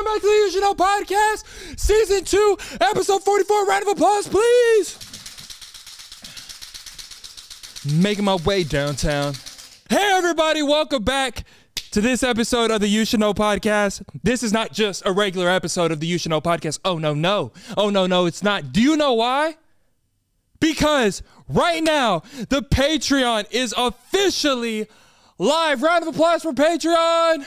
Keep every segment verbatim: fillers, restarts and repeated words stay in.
Welcome back to the You Should Know Podcast, Season two, Episode forty-four. Round of applause, please. Making my way downtown. Hey, everybody. Welcome back to this episode of the You Should Know Podcast. This is not just a regular episode of the You Should Know Podcast. Oh, no, no. Oh, no, no, it's not. Do you know why? Because right now, the Patreon is officially live. Round of applause for Patreon.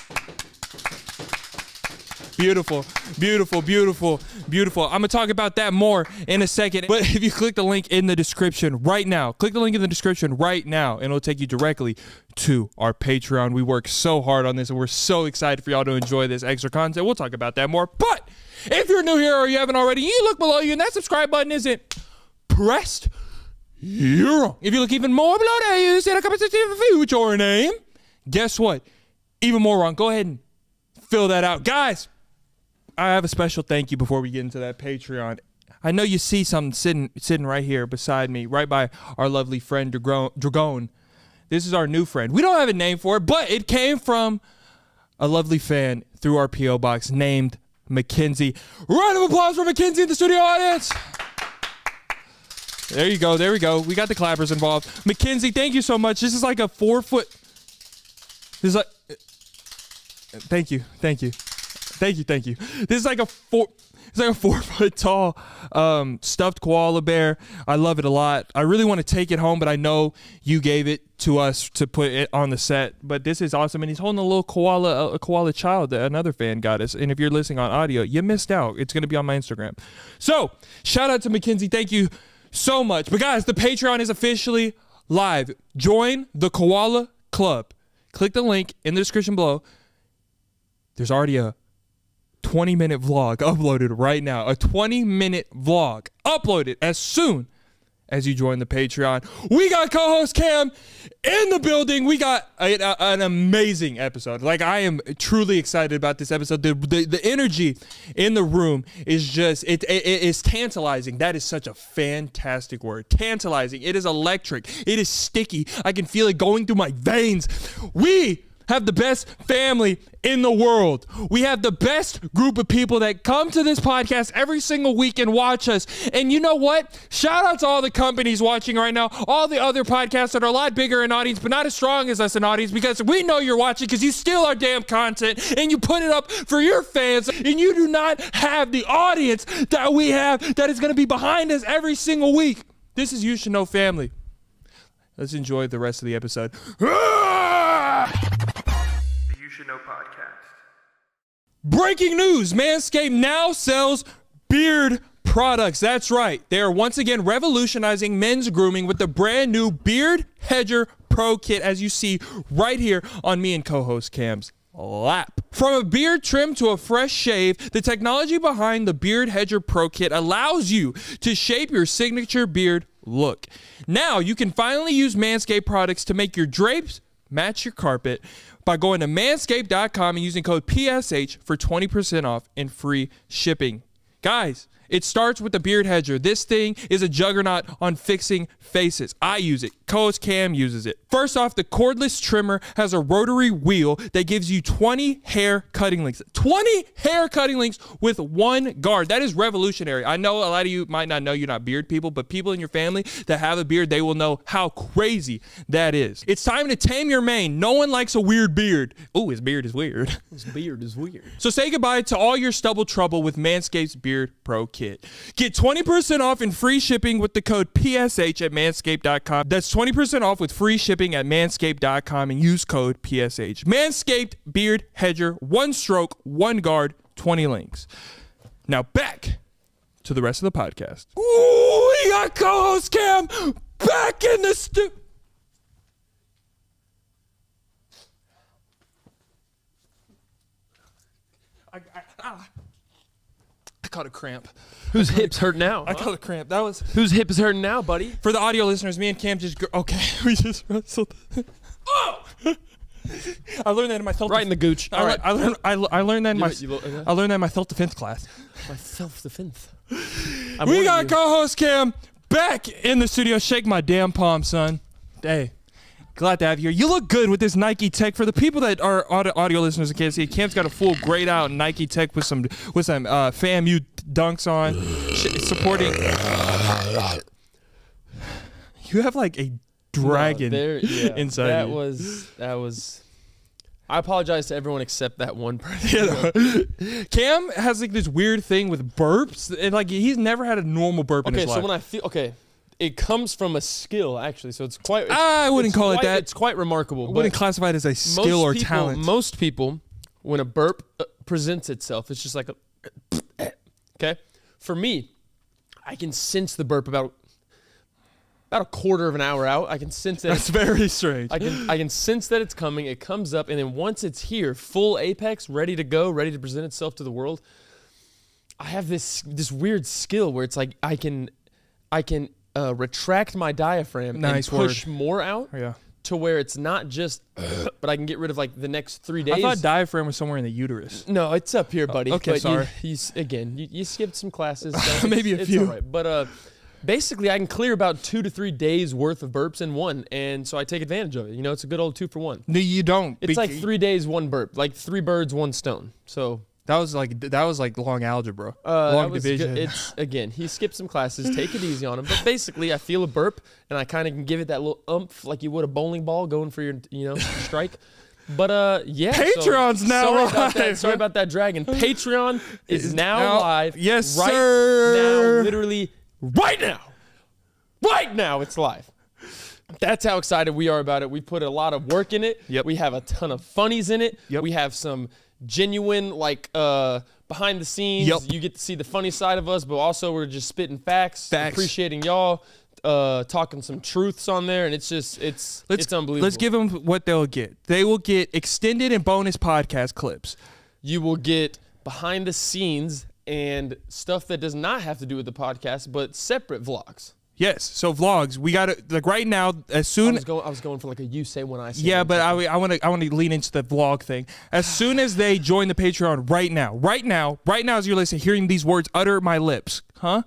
Beautiful, beautiful, beautiful, beautiful. I'm going to talk about that more in a second. But if you click the link in the description right now, click the link in the description right now, and it'll take you directly to our Patreon. We work so hard on this, and we're so excited for y'all to enjoy this extra content. We'll talk about that more. But if you're new here or you haven't already, you look below you, and that subscribe button isn't pressed, you're wrong. If you look even more below there, you see a comment section of future name. Guess what? Even more wrong. Go ahead and fill that out. Guys, I have a special thank you before we get into that Patreon. I know you see something sitting sitting right here beside me, right by our lovely friend Dragon. This is our new friend. We don't have a name for it, but it came from a lovely fan through our P O box named Mackenzie. Round of applause for Mackenzie in the studio audience. There you go. There we go. We got the clappers involved. Mackenzie, thank you so much. This is like a four foot. This is like. Thank you. Thank you. Thank you, thank you. This is like a four, it's like a four foot tall um, stuffed koala bear. I love it a lot. I really want to take it home, but I know you gave it to us to put it on the set. But this is awesome, and he's holding a little koala, a koala child that another fan got us. And if you're listening on audio, you missed out. It's gonna be on my Instagram. So shout out to Mackenzie. Thank you so much. But guys, the Patreon is officially live. Join the Koala Club. Click the link in the description below. There's already a twenty minute vlog uploaded right now. A twenty minute vlog uploaded as soon as you join the Patreon. We got co-host Cam in the building. We got a, a, an amazing episode. Like, I am truly excited about this episode. The, the, the energy in the room is just, it, it, it is tantalizing. That is such a fantastic word. Tantalizing. It is electric. It is sticky. I can feel it going through my veins. We have the best family in the world. We have the best group of people that come to this podcast every single week and watch us. And you know what? Shout out to all the companies watching right now, all the other podcasts that are a lot bigger in audience, but not as strong as us in audience, because we know you're watching because you steal our damn content and you put it up for your fans, and you do not have the audience that we have that is going to be behind us every single week. This is You Should Know Family. Let's enjoy the rest of the episode. Should Know Podcast. Breaking news, Manscaped now sells beard products. That's right. They are once again revolutionizing men's grooming with the brand new Beard Hedger Pro Kit, as you see right here on me and co-host Cam's lap. From a beard trim to a fresh shave, the technology behind the Beard Hedger Pro Kit allows you to shape your signature beard look. Now you can finally use Manscaped products to make your drapes match your carpet by going to manscaped dot com and using code P S H for twenty percent off and free shipping. Guys, it starts with the Beard Hedger. This thing is a juggernaut on fixing faces. I use it. Co-host Cam uses it. First off, the cordless trimmer has a rotary wheel that gives you twenty hair cutting links. twenty hair cutting links with one guard. That is revolutionary. I know a lot of you might not know, you're not beard people, but people in your family that have a beard, they will know how crazy that is. It's time to tame your mane. No one likes a weird beard. Ooh, his beard is weird. His beard is weird. So say goodbye to all your stubble trouble with Manscaped's Beard Pro Kit. Get twenty percent off and free shipping with the code P S H at manscaped dot com. That's twenty percent off with free shipping at manscaped dot com and use code P S H. Manscaped Beard Hedger, one stroke, one guard, twenty links. Now back to the rest of the podcast. Ooh, we got co-host Cam back in the stu- I, I, ah. I caught a cramp. Whose hips hurt now? I huh? caught a cramp. That was Whose hip is hurting now, buddy? for the audio listeners. Me and Cam just gr- okay. We just wrestled. Oh! I learned that in my self. Right in the gooch. I, All le- right. I learned. I, le- I learned that in You- my. you lo- okay. I learned that in my self defense class. My self-defense. We got co-host Cam back in the studio. Shake my damn palm, son. Hey, Glad to have you here. You look good with this Nike Tech. For the people that are audio, audio listeners and can't see, Cam's got a full grayed out Nike Tech with some with some uh, FAMU dunks on, supporting. You have like a dragon No, there, yeah, inside that you. was that was. I apologize to everyone except that one person. Yeah, Cam has like this weird thing with burps, and like he's never had a normal burp in Okay, his so life. when I feel okay, it comes from a skill actually. So it's quite. It's, I wouldn't it's call it quite- that. It's quite remarkable. I but wouldn't classify it as a skill most or people, talent. Most people, when a burp uh, presents itself, it's just like a. Okay, for me, I can sense the burp about about a quarter of an hour out. I can sense that. That's very strange. I can I can sense that it's coming. It comes up, and then once it's here, full apex, ready to go, ready to present itself to the world. I have this this weird skill where it's like I can I can uh, retract my diaphragm Nice and push word. more out yeah. to where it's not just, but I can get rid of like the next three days. I thought diaphragm was somewhere in the uterus. No, it's up here, buddy. okay, but sorry. You, you, s- again, you, you skipped some classes. So Maybe it's, a it's few. all right. But uh, basically, I can clear about two to three days worth of burps in one, and so I take advantage of it. You know, it's a good old two for one. No, you don't. It's Bec- like three days, one burp, like three birds, one stone. So That was like that was like long algebra, uh, long that was division. good. It's again, he skipped some classes. Take it easy on him. But basically, I feel a burp, and I kind of can give it that little umph, like you would a bowling ball going for your, you know, strike. But uh, yeah. so- Patreon's now sorry About that, live. sorry about that, Dragon. Patreon is Is now, now- live. yes, right sir. now, literally right now, right now, it's live. That's how excited we are about it. We put a lot of work in it. Yep. We have a ton of funnies in it. Yep. We have some genuine, like, uh, behind the scenes. Yep. You get to see the funny side of us, but also we're just spitting facts, Facts. appreciating y'all, uh, talking some truths on there, and it's just, it's, Let's, it's unbelievable. Let's give them what they'll get. They will get extended and bonus podcast clips. You will get behind the scenes and stuff that does not have to do with the podcast, but separate vlogs. Yes. So vlogs, we got to like right now. As I soon was going, I was going for like a you say when I say. yeah, when but type of- I I want to I want to lean into the vlog thing. As soon as they join the Patreon right now, right now, right now, as you're listening, hearing these words utter my lips, huh?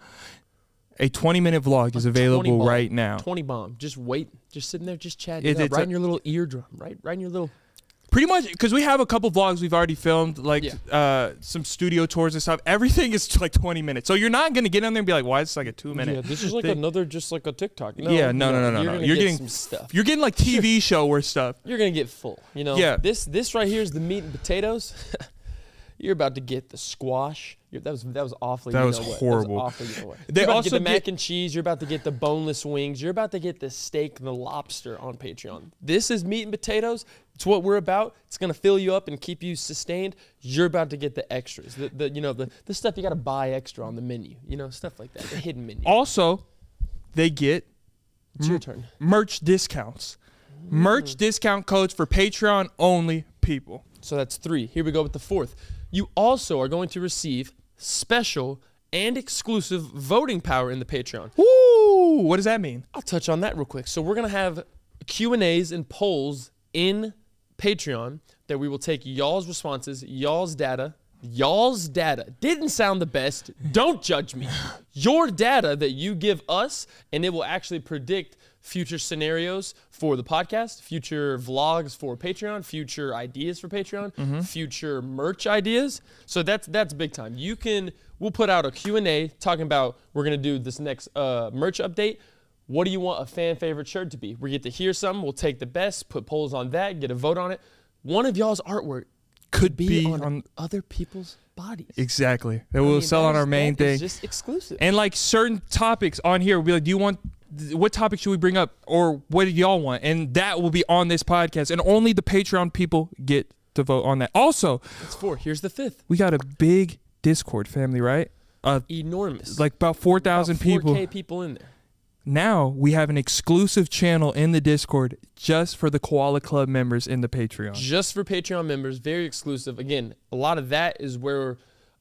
A twenty minute vlog is twenty available bomb, right now. twenty bomb. Just wait. Just sitting there, just chatting. It- It, up, it's right a- in your little eardrum. Right, right in your little. Pretty much, because we have a couple vlogs we've already filmed, like Yeah. uh, some studio tours and stuff. Everything is like twenty minutes, so you're not gonna get on there and be like, "Why is this like a two minute?" Yeah, this is like thing. another, just like a TikTok. Yeah, no, no, no, no, You're, no. gonna You're get getting some stuff. You're getting like T V show or stuff. You're gonna get full. You know. Yeah. This, this right here is the meat and potatoes. You're about to get the squash. You're, that was that was awfully. That you was know what. horrible. That was awful, you know what. They You're about also to get the get- mac and cheese. You're about to get the boneless wings. You're about to get the steak and the lobster on Patreon. This is meat and potatoes. It's what we're about. It's gonna fill you up and keep you sustained. You're about to get the extras. The, the you know the the stuff you gotta buy extra on the menu. You know, stuff like that. The hidden menu. Also, they get It's your turn. merch discounts, merch discount codes for Patreon only people. So that's three. Here we go with the fourth. You also are going to receive special and exclusive voting power in the Patreon. Woo! What does that mean? I'll touch on that real quick. So we're going to have Q and A's and polls in Patreon that we will take y'all's responses, y'all's data, y'all's data. Didn't sound the best. Don't judge me. Your data that you give us, and it will actually predict future scenarios for the podcast, future vlogs for Patreon, future ideas for Patreon, future merch ideas. So that's that's big time. You can we'll put out a Q and A talking about we're going to do this next uh, merch update. What do you want a fan favorite shirt to be? We get to hear something. We'll take the best, put polls on that, get a vote on it. One of y'all's artwork Could be, be on, on other people's bodies. exactly. That I will mean, sell that on is- our main that is thing. just exclusive. And like certain topics on here, we'll be like, do you want, what topic should we bring up? Or what do y'all want? And that will be on this podcast. And only the Patreon people get to vote on that. Also, That's four. Here's the fifth. we got a big Discord family, right? Uh, Enormous. like about four thousand About people. four K people in there. Now we have an exclusive channel in the Discord just for the Koala Club members in the Patreon. Just for Patreon members, very exclusive. Again, a lot of that is where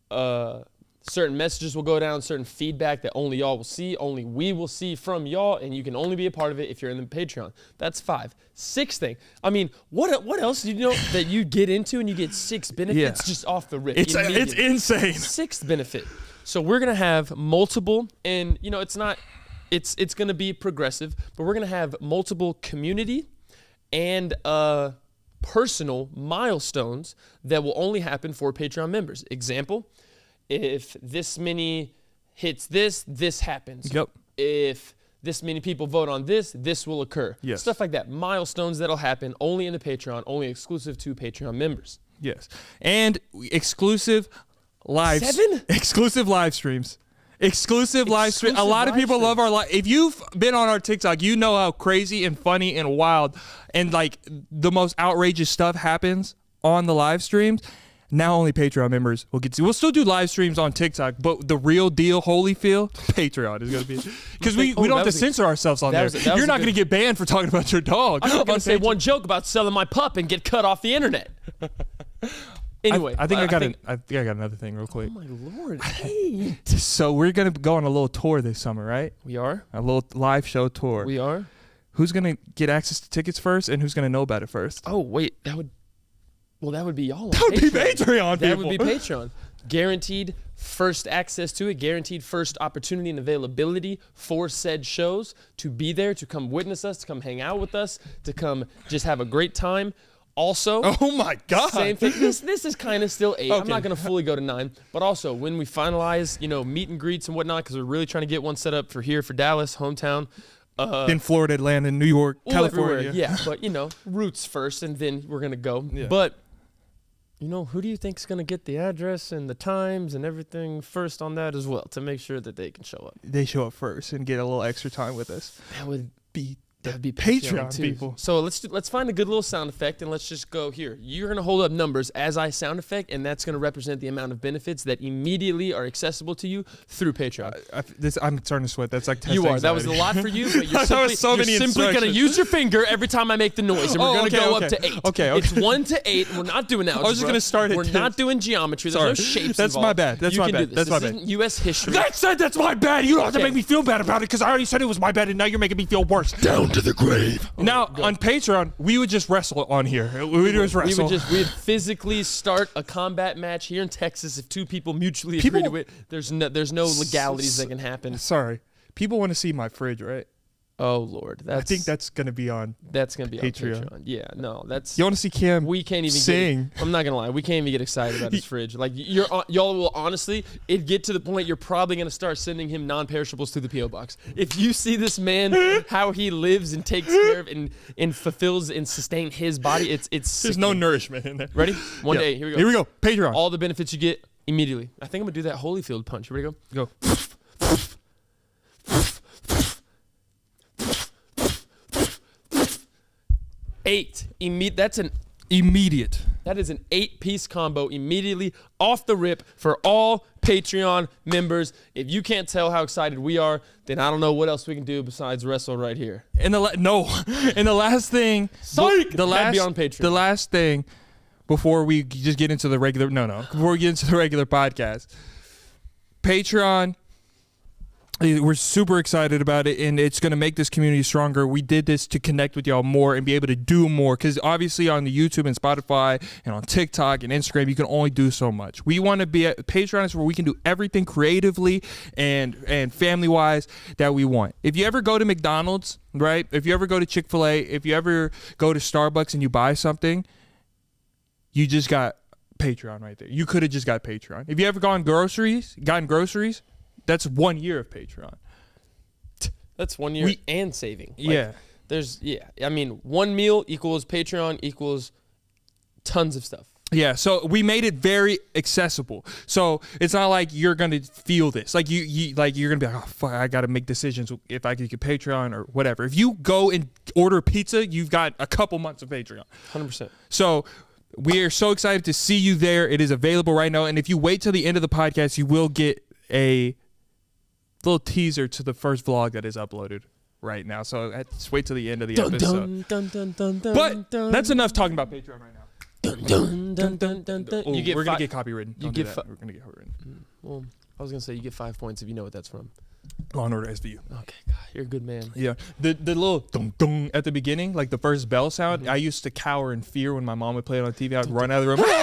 uh, certain messages will go down, certain feedback that only y'all will see, only we will see from y'all, and you can only be a part of it if you're in the Patreon. That's five. Sixth thing. I mean, what what else do you know that you get into and you get six benefits Yeah. just off the rip? It's it's immediately? insane. Sixth benefit. So we're gonna have multiple, and you know, it's not, it's it's gonna be progressive, but we're gonna have multiple community and uh, personal milestones that will only happen for Patreon members. Example, if this many hits this, this happens. Yep. If this many people vote on this, this will occur. Yes. Stuff like that. Milestones that'll happen only in the Patreon, only exclusive to Patreon members. Yes. And exclusive live Seven? exclusive live streams. Exclusive live stream. A Exclusive lot of live people love streams. our live. If you've been on our TikTok, you know how crazy and funny and wild and like the most outrageous stuff happens on the live streams. Now only Patreon members will get to. We'll still do live streams on TikTok, but the real deal, Holyfield, Patreon is going to be because we, Oh, we don't that have to was a- censor ourselves on that there. was a- that was You're a not good- going to get banned for talking about your dog. I'm not going on to say Patreon. one joke about selling my pup and get cut off the internet. Anyway. I, I think I, got think, an, I think I got another thing real quick. Oh, my Lord. Hey. So we're gonna go on a little tour this summer, right? We are? A little live show tour. We are? Who's gonna get access to tickets first, and who's gonna know about it first? Oh, wait. That would... Well, that would be y'all on That would be Patreon That people. would be Patreon. Guaranteed first access to it, guaranteed first opportunity and availability for said shows, to be there, to come witness us, to come hang out with us, to come just have a great time. Also, Oh my God! same thing. This this is kind of still eight. I'm Okay. not gonna fully go to nine, but also when we finalize, you know, meet and greets and whatnot, because we're really trying to get one set up for here for Dallas, hometown. Uh, In Florida, Atlanta, New York, well, California. everywhere, yeah, but you know, roots first, and then we're gonna go. Yeah. But you know, who do you think's gonna get the address and the times and everything first on that as well to make sure that they can show up? They show up first and get a little extra time with us. That would Be that would be Patreon too. people. So let's do, let's find a good little sound effect and let's just go here. You're gonna hold up numbers as I sound effect, and that's gonna represent the amount of benefits that immediately are accessible to you through Patreon. I, this, I'm starting to sweat. That's like test You are. That was a anxiety. lot for you, but you're That simply, was so you're many simply going to instructions. use your finger every time I make the noise, and we're Oh, going to okay, go okay. up to eight. Okay, okay. It's one to eight. We're not doing algebra. was just gonna start at We're this. not doing geometry. There's no Sorry. shapes That's involved. my bad. That's you my can bad. Do That's this. my this bad. isn't U S history. That said, that's my bad. You don't have to Okay. make me feel bad about it because I already said it was my bad, and now you're making me feel worse. Down to the grave. Now on Patreon, we would just wrestle on here. We would just we wrestle. would just we would physically start a combat match here in Texas if two people mutually People- agree to it. There's no there's no legalities that can happen. Sorry, people want to see my fridge, right? Oh Lord, that's I think that's gonna be on. that's gonna be Patreon. on Patreon. Yeah, no, that's You want to see Cam? we can't even sing. Get, I'm not gonna lie, we can't even get excited about his fridge. Like you're, y'all will honestly, it get to the point you're probably gonna start sending him non-perishables through the P O box. If you see this man, how he lives and takes care of and and fulfills and sustains his body, it's it's. There's no sickening. nourishment in there. Ready? One Yeah. day. Here we go. Here we go. Patreon. All the benefits you get immediately. I think I'm gonna do that Holyfield punch. Ready? Go. go. Eight. Imme- That's an Immediate. That is an eight-piece combo immediately off the rip for all Patreon members. If you can't tell how excited we are, then I don't know what else we can do besides wrestle right here. And the la- no, and the last thing, Psych! the That'd last be on Patreon. The last thing before we just get into the regular no no before we get into the regular podcast, Patreon. We're super excited about it, and it's going to make this community stronger. We did this to connect with y'all more and be able to do more, because obviously on the YouTube and Spotify and on TikTok and Instagram, you can only do so much. We want to be at Patreon is where we can do everything creatively and and family-wise that we want. If you ever go to McDonald's, right? If you ever go to Chick-fil-A, if you ever go to Starbucks and you buy something, you just got Patreon right there. You could have just got Patreon. If you ever gone groceries, gotten groceries, that's one year of Patreon. That's one year We- and saving. Like, Yeah. There's, yeah. I mean, one meal equals Patreon equals tons of stuff. Yeah, so we made it very accessible. So it's not like you're gonna feel this. Like you, you like you're gonna be like, oh fuck, I gotta make decisions if I could get Patreon or whatever. If you go and order pizza, you've got a couple months of Patreon. one hundred percent. So we are so excited to see you there. It is available right now, and if you wait till the end of the podcast, you will get a little teaser to the first vlog that is uploaded right now. So uh, just wait till the end of the Dun, episode. dun, dun, dun, dun, But dun, that's enough talking about Patreon right now. dun, dun, dun, dun, dun, dun. Ooh, You get we're gonna fi- get copywritten. you Don't do get that. fi- We're gonna get copywritten. Well, I was gonna say you get five points if you know what that's from. Law and Order S V U. Okay, God, you're a good man. Yeah, the the little dong dong at the beginning, like the first bell sound. Mm-hmm. I used to cower in fear when my mom would play it on T V. I'd run out of the room. Ah!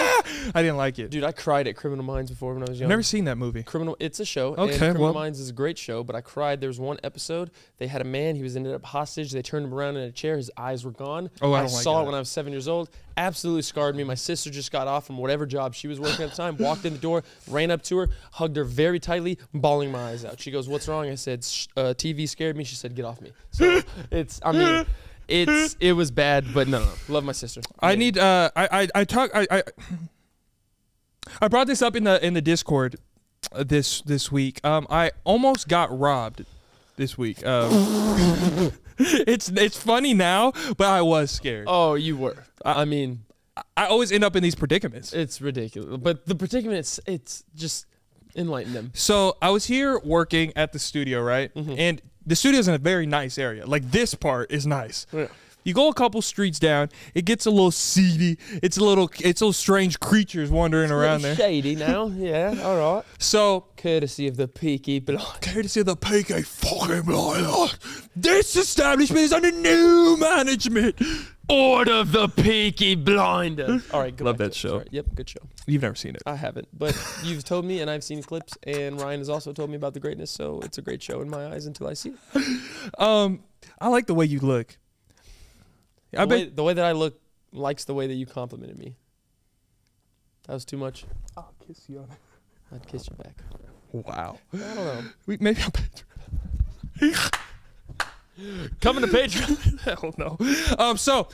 I didn't like it. Dude, I cried at Criminal Minds before when I was young. I've never seen that movie. Criminal, it's a show. Okay, and Criminal well- Minds is a great show, but I cried. There was one episode. They had a man. He was ended up hostage. They turned him around in a chair. His eyes were gone. Oh, I don't like saw that. it when I was seven years old. Absolutely scarred me. My sister just got off from whatever job she was working at the time. Walked in the door, ran up to her, hugged her very tightly, bawling my eyes out. She goes, "What's wrong?" I said, Sh- uh, "T V scared me." She said, "Get off me." So it's. I mean. It's it was bad, but no, no, love my sister. I Yeah. need. Uh, I I I talk. I I. I brought this up in the in the Discord uh, this this week. Um, I almost got robbed this week. Um, it's it's funny now, but I was scared. Oh, you were. I, I mean, I always end up in these predicaments. it's ridiculous. But the predicament, it's, it's just enlighten them. So I was here working at the studio, right? And the studio's in a very nice area. Like this part is nice. Yeah. You go a couple streets down, it gets a little seedy. It's a little, it's little strange creatures wandering around there. Shady now. Yeah, all right. So, Courtesy of the Peaky Blind. courtesy of the P K fucking blind, this establishment is under new management. Order of the Peaky Blinders. All right, go Love back that to it. show. Sorry. Yep, good show. You've never seen it. I haven't, but you've told me, and I've seen clips, and Ryan has also told me about the greatness. So it's a great show in my eyes until I see it. Um, I like the way you look. I The way, bet. the way that I look likes the way that you complimented me. That was too much. I'll kiss you on it. I'd kiss you back. Wow. I don't know. We, maybe I'll Patreon. Coming to Patreon. Hell no. Um, so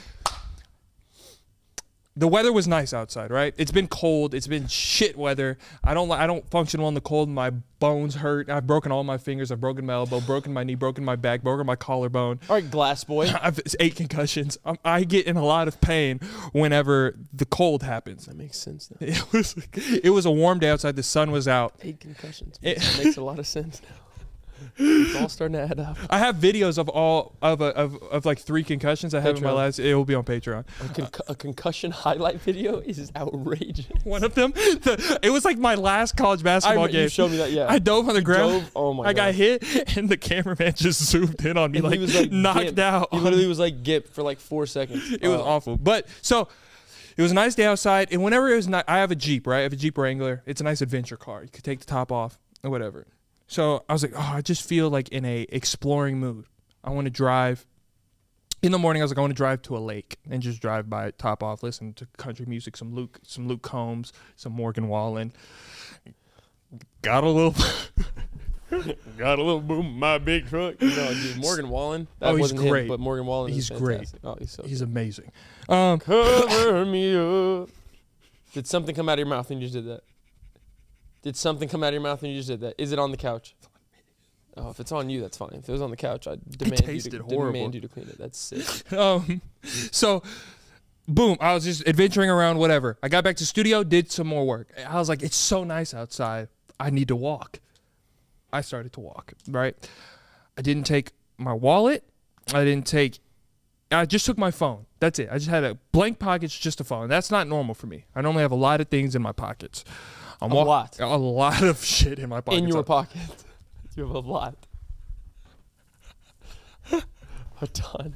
the weather was nice outside, right? It's been cold. It's been shit weather. I don't. li- I don't function well in the cold. My bones hurt. I've broken all my fingers. I've broken my elbow. Broken my knee. Broken my back. Broken my collarbone. All right, Glass Boy. I've it's eight concussions. Um, I get in a lot of pain whenever the cold happens. That makes sense now. It was. It was a warm day outside. The sun was out. Eight concussions. It- Makes, makes a lot of sense now. It's all starting to add up. I have videos of all of a, of of like three concussions I have in my Patreon. lives. It will be on Patreon. A, concu- a concussion highlight video is outrageous. One of them, the, it was like my last college I basketball remember you game. showed me that. Yeah. I dove on the ground. Dove, oh my I got God. hit, and the cameraman just zoomed in on me, And like, he was like knocked gimp. out. He literally was like gip for like four seconds. It was Oh. awful. But so it was a nice day outside, and whenever it was nice, I have a Jeep, right? I have a Jeep Wrangler. It's a nice adventure car. You could take the top off or whatever. So I was like, oh, I just feel like in a exploring mood. I want to drive. In the morning, I was like, I want to drive to a lake and just drive by it, top off, listen to country music, some Luke, some Luke Combs, some Morgan Wallen. Got a little, got a little boom in my big truck. No, dude, Morgan Wallen. That Oh, he's wasn't him, great. but Morgan Wallen He's is great. fantastic. Oh, he's so He's amazing. Um, Cover me up. Did something come out of your mouth when you just did that? Did something come out of your mouth when you just did that? Is it on the couch? Oh, if it's on you, that's fine. If it was on the couch, I demand you tasted to horrible. demand you to clean it. That's sick. Um, so, boom, I was just adventuring around, whatever. I got back to studio, did some more work. I was like, it's so nice outside. I need to walk. I started to walk, right? I didn't take my wallet. I didn't take, I just took my phone. That's it. I just had a blank pockets, just a phone. That's not normal for me. I normally have a lot of things in my pockets. I'm A wa- lot. A lot of shit in my pockets. In your pocket, you have a lot. A ton.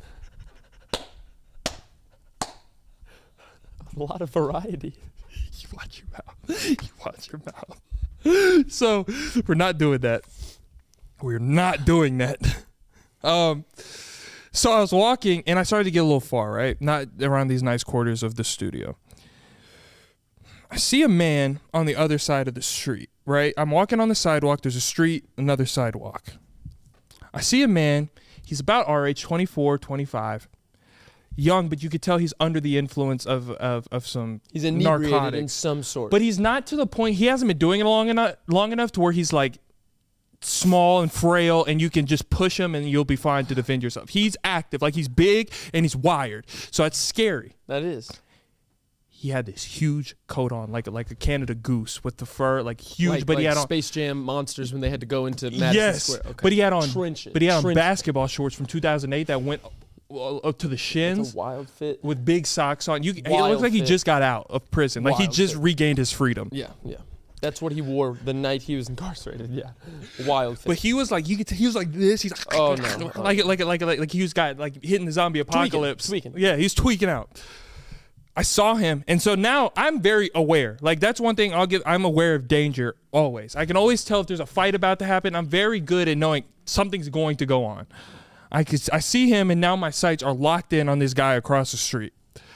A lot of variety. You watch your mouth. You watch your mouth. So we're not doing that. We're not doing that. Um, so I was walking and I started to get a little far, right? Not around these nice quarters of the studio. I see a man on the other side of the street, right? I'm walking on the sidewalk. There's a street, another sidewalk. I see a man. He's about our age, twenty-four, twenty-five. Young, but you could tell he's under the influence of of, of some He's inebriated narcotics. in some sort. But he's not to the point. He hasn't been doing it long enough, long enough to where he's like small and frail, and you can just push him and you'll be fine to defend yourself. He's active, like he's big and he's wired. So it's scary. that is. He had this huge coat on, like a, like a Canada Goose with the fur, like huge. Like, but he like had on Space Jam monsters when they had to go into Madison yes, Square. Okay. but he had on Trench it. but he had on Trench it. basketball shorts from two thousand eight that went uh, up to the That's shins. a wild fit. With big socks on, you. It Wild looks like he fit. just got out of prison. Like he Wild just fit. regained his freedom. Yeah, yeah. That's what he wore the night he was incarcerated. Yeah, wild. Fit. But he was like, you could. T- he was like this. He's like, Oh, no. like, like, like, like, like, like he was got like hitting the zombie apocalypse. tweaking. Yeah, he's tweaking out. I saw him, and so now I'm very aware. Like, that's one thing I'll give. I'm aware of danger always. I can always tell if there's a fight about to happen. I'm very good at knowing something's going to go on. I could, I see him, and now my sights are locked in on this guy across the street.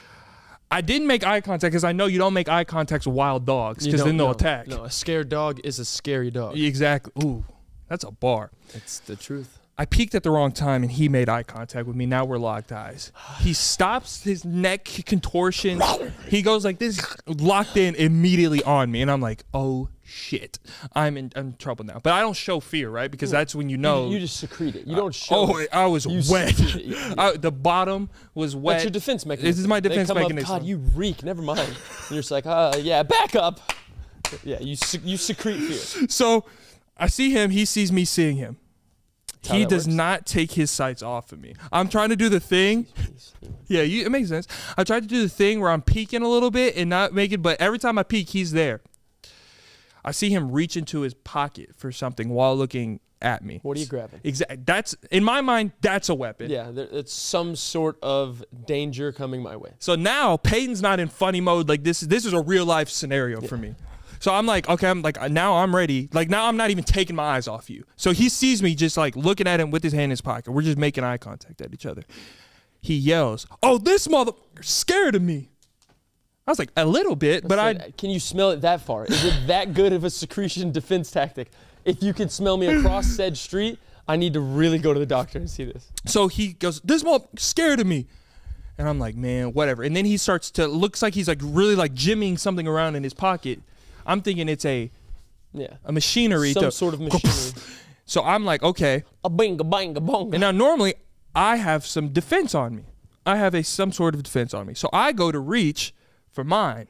I didn't make eye contact because I know you don't make eye contact with wild dogs because then they'll no, attack. No, a scared dog is a scary dog. Exactly. Ooh, that's a bar. It's the truth. I peeked at the wrong time, and he made eye contact with me. Now we're locked eyes. He stops his neck contortion. He goes like this, locked in immediately on me, and I'm like, oh shit, I'm in, I'm in trouble now. But I don't show fear, right? Because that's when you know. You, you just secrete it. You don't show. Oh, it. I was You wet. secrete it. Yeah. I, the bottom was wet. That's your defense mechanism. This is my defense they come mechanism. Up, God, you reek. Never mind. And you're just like, uh, yeah, back up. Yeah, you sec- you secrete fear. So I see him. He sees me seeing him. That's He how that does works. not take his sights off of me. I'm trying to do the thing. Yeah, you, it makes sense. I tried to do the thing where I'm peeking a little bit and not make it, but every time I peek, he's there. I see him reach into his pocket for something while looking at me. What are you grabbing? Exactly. That's in my mind. That's a weapon. Yeah, there, it's some sort of danger coming my way. So now Peyton's not in funny mode. Like this. This is a real life scenario for me. So I'm like, okay, I'm like, now I'm ready. Like now I'm not even taking my eyes off you. So he sees me just like looking at him with his hand in his pocket. We're just making eye contact at each other. He yells, "Oh, this motherfucker's scared of me." I was like, a little bit, but I. Said, can you smell it that far? Is it that good of a secretion defense tactic? If you can smell me across said street, I need to really go to the doctor and see this. So he goes, "This motherfucker's scared of me." And I'm like, man, whatever. And then he starts to, looks like he's like really like jimmying something around in his pocket. I'm thinking it's a Yeah. a machinery. Some to, sort of machinery. So I'm like, okay. A bing, a bang, a bong. And now normally I have some defense on me. I have a some sort of defense on me. So I go to reach for mine.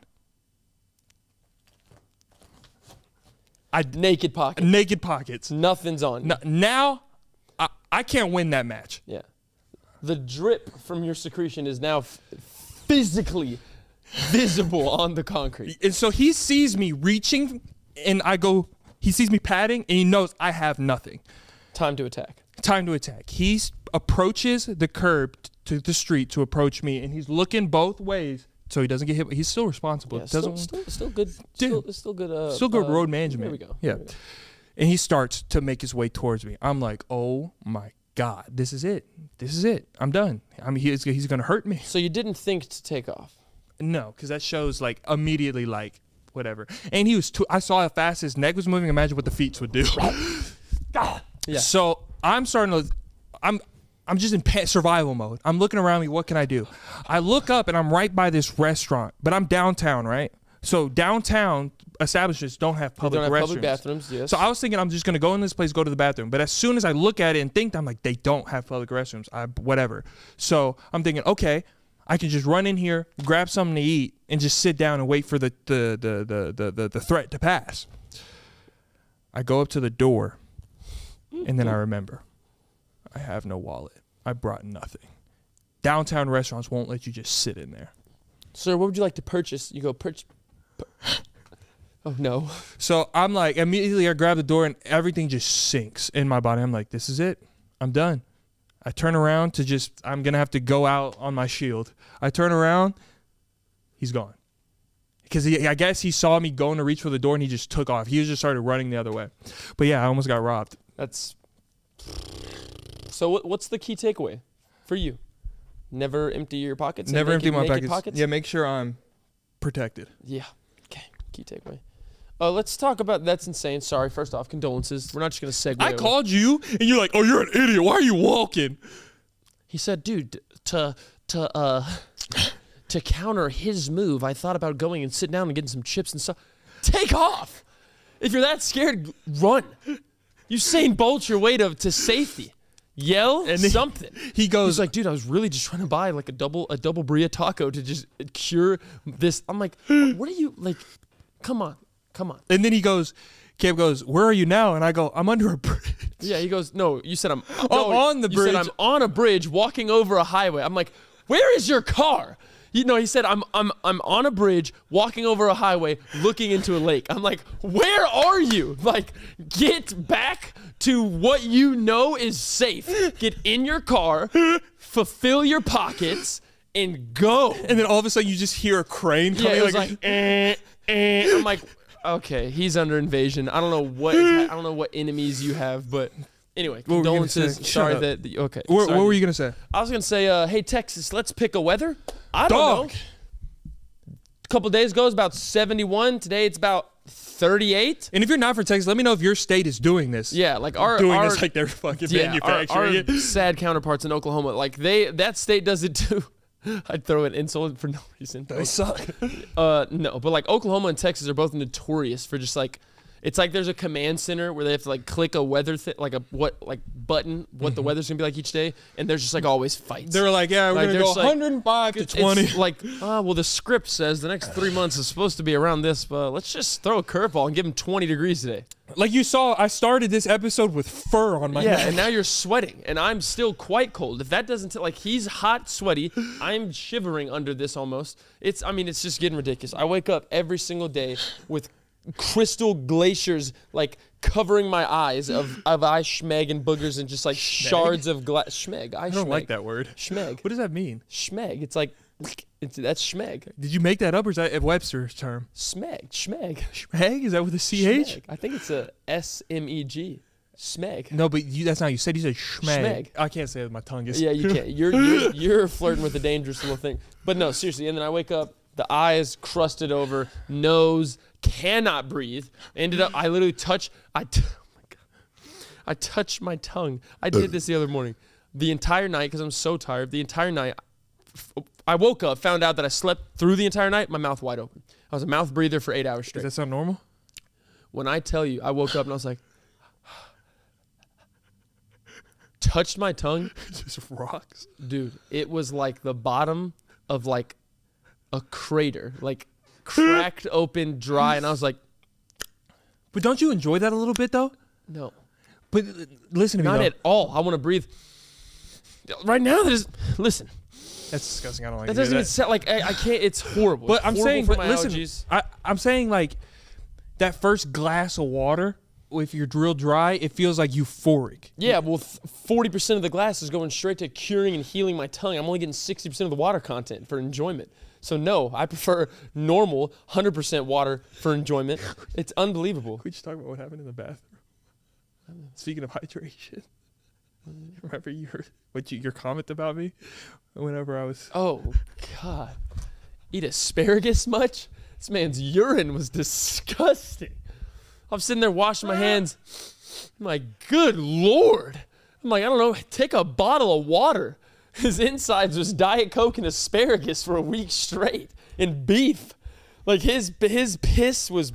I Naked pocket. naked pockets. Nothing's on. you. N- now I, I can't win that match. Yeah. The drip from your secretion is now f- physically visible on the concrete. And so he sees me reaching, and I go, he sees me padding, and he knows I have nothing. Time to attack. Time to attack. He s- approaches the curb t- to the street to approach me, and he's looking both ways so he doesn't get hit. He's still responsible. Yeah, doesn't still, still, still good. Still, still good. Uh, still good uh, road management. There we go. Yeah. There we go. And he starts to make his way towards me. I'm like, oh my God, this is it. This is it. I'm done. I mean, he's, he's going to hurt me. So you didn't think to take off. No, because that shows like immediately like whatever. And he was, too, I saw how fast his neck was moving. Imagine what the feet would do. Yeah. So I'm starting to, I'm, I'm just in pa- survival mode. I'm looking around me. What can I do? I look up and I'm right by this restaurant, but I'm downtown, right? So downtown establishments don't have They public don't have restrooms. public bathrooms. Yes. So I was thinking I'm just gonna go in this place, go to the bathroom. But as soon as I look at it and think, I'm like, they don't have public restrooms. I whatever. So I'm thinking, okay, I can just run in here, grab something to eat, and just sit down and wait for the the the the the, the, the threat to pass. I go up to the door, and then I remember, I have no wallet. I brought nothing. Downtown restaurants won't let you just sit in there. Sir, what would you like to purchase? You go purchase. Oh no. So I'm like, immediately I grab the door and everything just sinks in my body. I'm like, this is it. I'm done. I turn around to just, I'm going to have to go out on my shield. I turn around. He's gone. Because he, I guess he saw me going to reach for the door and he just took off. He just started running the other way. But yeah, I almost got robbed. That's. So what, what's the key takeaway for you? Never empty your pockets. and Never naked- empty my naked pockets. Yeah, make sure I'm protected. Yeah. Okay. Key takeaway. Uh, let's talk about that's insane. Sorry. First off, condolences. We're not just gonna segue. I over. called you and you're like, oh, you're an idiot. Why are you walking? He said, "Dude, to to uh to counter his move, I thought about going and sitting down and getting some chips and stuff. Take off. If you're that scared, run. Usain Bolt your way to, to safety. Yell And then something." He goes, He's like, "Dude, I was really just trying to buy like a double a double birria taco to just cure this." I'm like, "What are you like? Come on, come on." and then he goes, Cam goes, where are you now? And I go, I'm under a bridge. Yeah, he goes, "No, you said I'm Oh, no, on the you said bridge. I'm on a bridge walking over a highway." I'm like, "Where is your car?" You know, he said, I'm I'm I'm on a bridge walking over a highway looking into a lake. I'm like, "Where are you? Like, get back to what you know is safe. Get in your car, fulfill your pockets, and go. And then all of a sudden you just hear a crane coming. Yeah, it was like, like, eh, eh. I'm like, okay, he's under invasion. I don't know what is ha- I don't know what enemies you have, but anyway, What were you gonna condolences. say? Shut Sorry up. that. The, okay. what, sorry what were that- you gonna say? I was gonna say, uh, hey Texas, let's pick a weather. I don't Dog. know. A couple days ago, it was about seventy-one. Today, it's about thirty-eight. And if you're not from Texas, let me know if your state is doing this. Yeah, like our doing our, this like they're fucking yeah, our, manufacturing our it. sad counterparts in Oklahoma, like they that state does it too. I'd throw an insult for no reason. They suck. Uh, no, but like Oklahoma and Texas are both notorious for just like, it's like there's a command center where they have to like click a weather thing, like a what like button, what the weather's gonna be like each day, and there's just like always fights. They're like, yeah, we're Like, gonna there's go like- one hundred five to It's twenty. like, oh, well, the script says the next three months is supposed to be around this, but let's just throw a curveball and give them twenty degrees today. Like you saw, I started this episode with fur on my Yeah, neck. and now you're sweating, and I'm still quite cold. If that doesn't, t- like, he's hot, sweaty. I'm shivering under this almost. It's, I mean, it's just getting ridiculous. I wake up every single day with crystal glaciers, like, covering my eyes of, of eye schmeg and boogers and just, like, shards of glass. Schmeg. I, I don't like that word. Schmeg. What does that mean? Schmeg. It's like, it's, that's schmeg. Did you make that up or is that a Webster's term? Smeg. Schmeg. Schmeg? Is that with a C H? Schmeg. I think it's a S M E G. Smeg. No, but you, that's not. You said you said schmeg. Schmeg. I can't say it with my tongue. Is Yeah, you can't. You're, you're you're flirting with a dangerous little thing. But no, seriously. And then I wake up, the eyes crusted over, nose cannot breathe. Ended up, I literally touch. I, t- oh my God. I touched my tongue. I did this the other morning. The entire night, because I'm so tired. The entire night, I woke up, found out that I slept through the entire night, my mouth wide open. I was a mouth breather for eight hours straight. Does that sound normal? When I tell you, I woke up and I was like, touched my tongue. Just rocks. Dude, it was like the bottom of like a crater, like cracked open, dry. And I was like, But don't you enjoy that a little bit though? no, But uh, listen to me not though. at all. I want to breathe. Right now, there's, listen, That's disgusting. I don't like that to do doesn't even that. sound like, I, I can't, it's horrible. But It's I'm horrible saying, for but my listen, allergies. I, I'm saying like that first glass of water, if you're real dry, it feels like euphoric. Yeah, well, forty percent of the glass is going straight to curing and healing my tongue. I'm only getting sixty percent of the water content for enjoyment. So no, I prefer normal one hundred percent water for enjoyment. It's unbelievable. Can we just talk about what happened in the bathroom? Speaking of hydration, remember your what you, your comment about me whenever I was. Oh, God. Eat asparagus much? This man's urine was disgusting. I'm sitting there washing my hands. I'm like, good Lord. I'm like, I don't know, take a bottle of water. His insides was Diet Coke and asparagus for a week straight and beef. Like his his piss was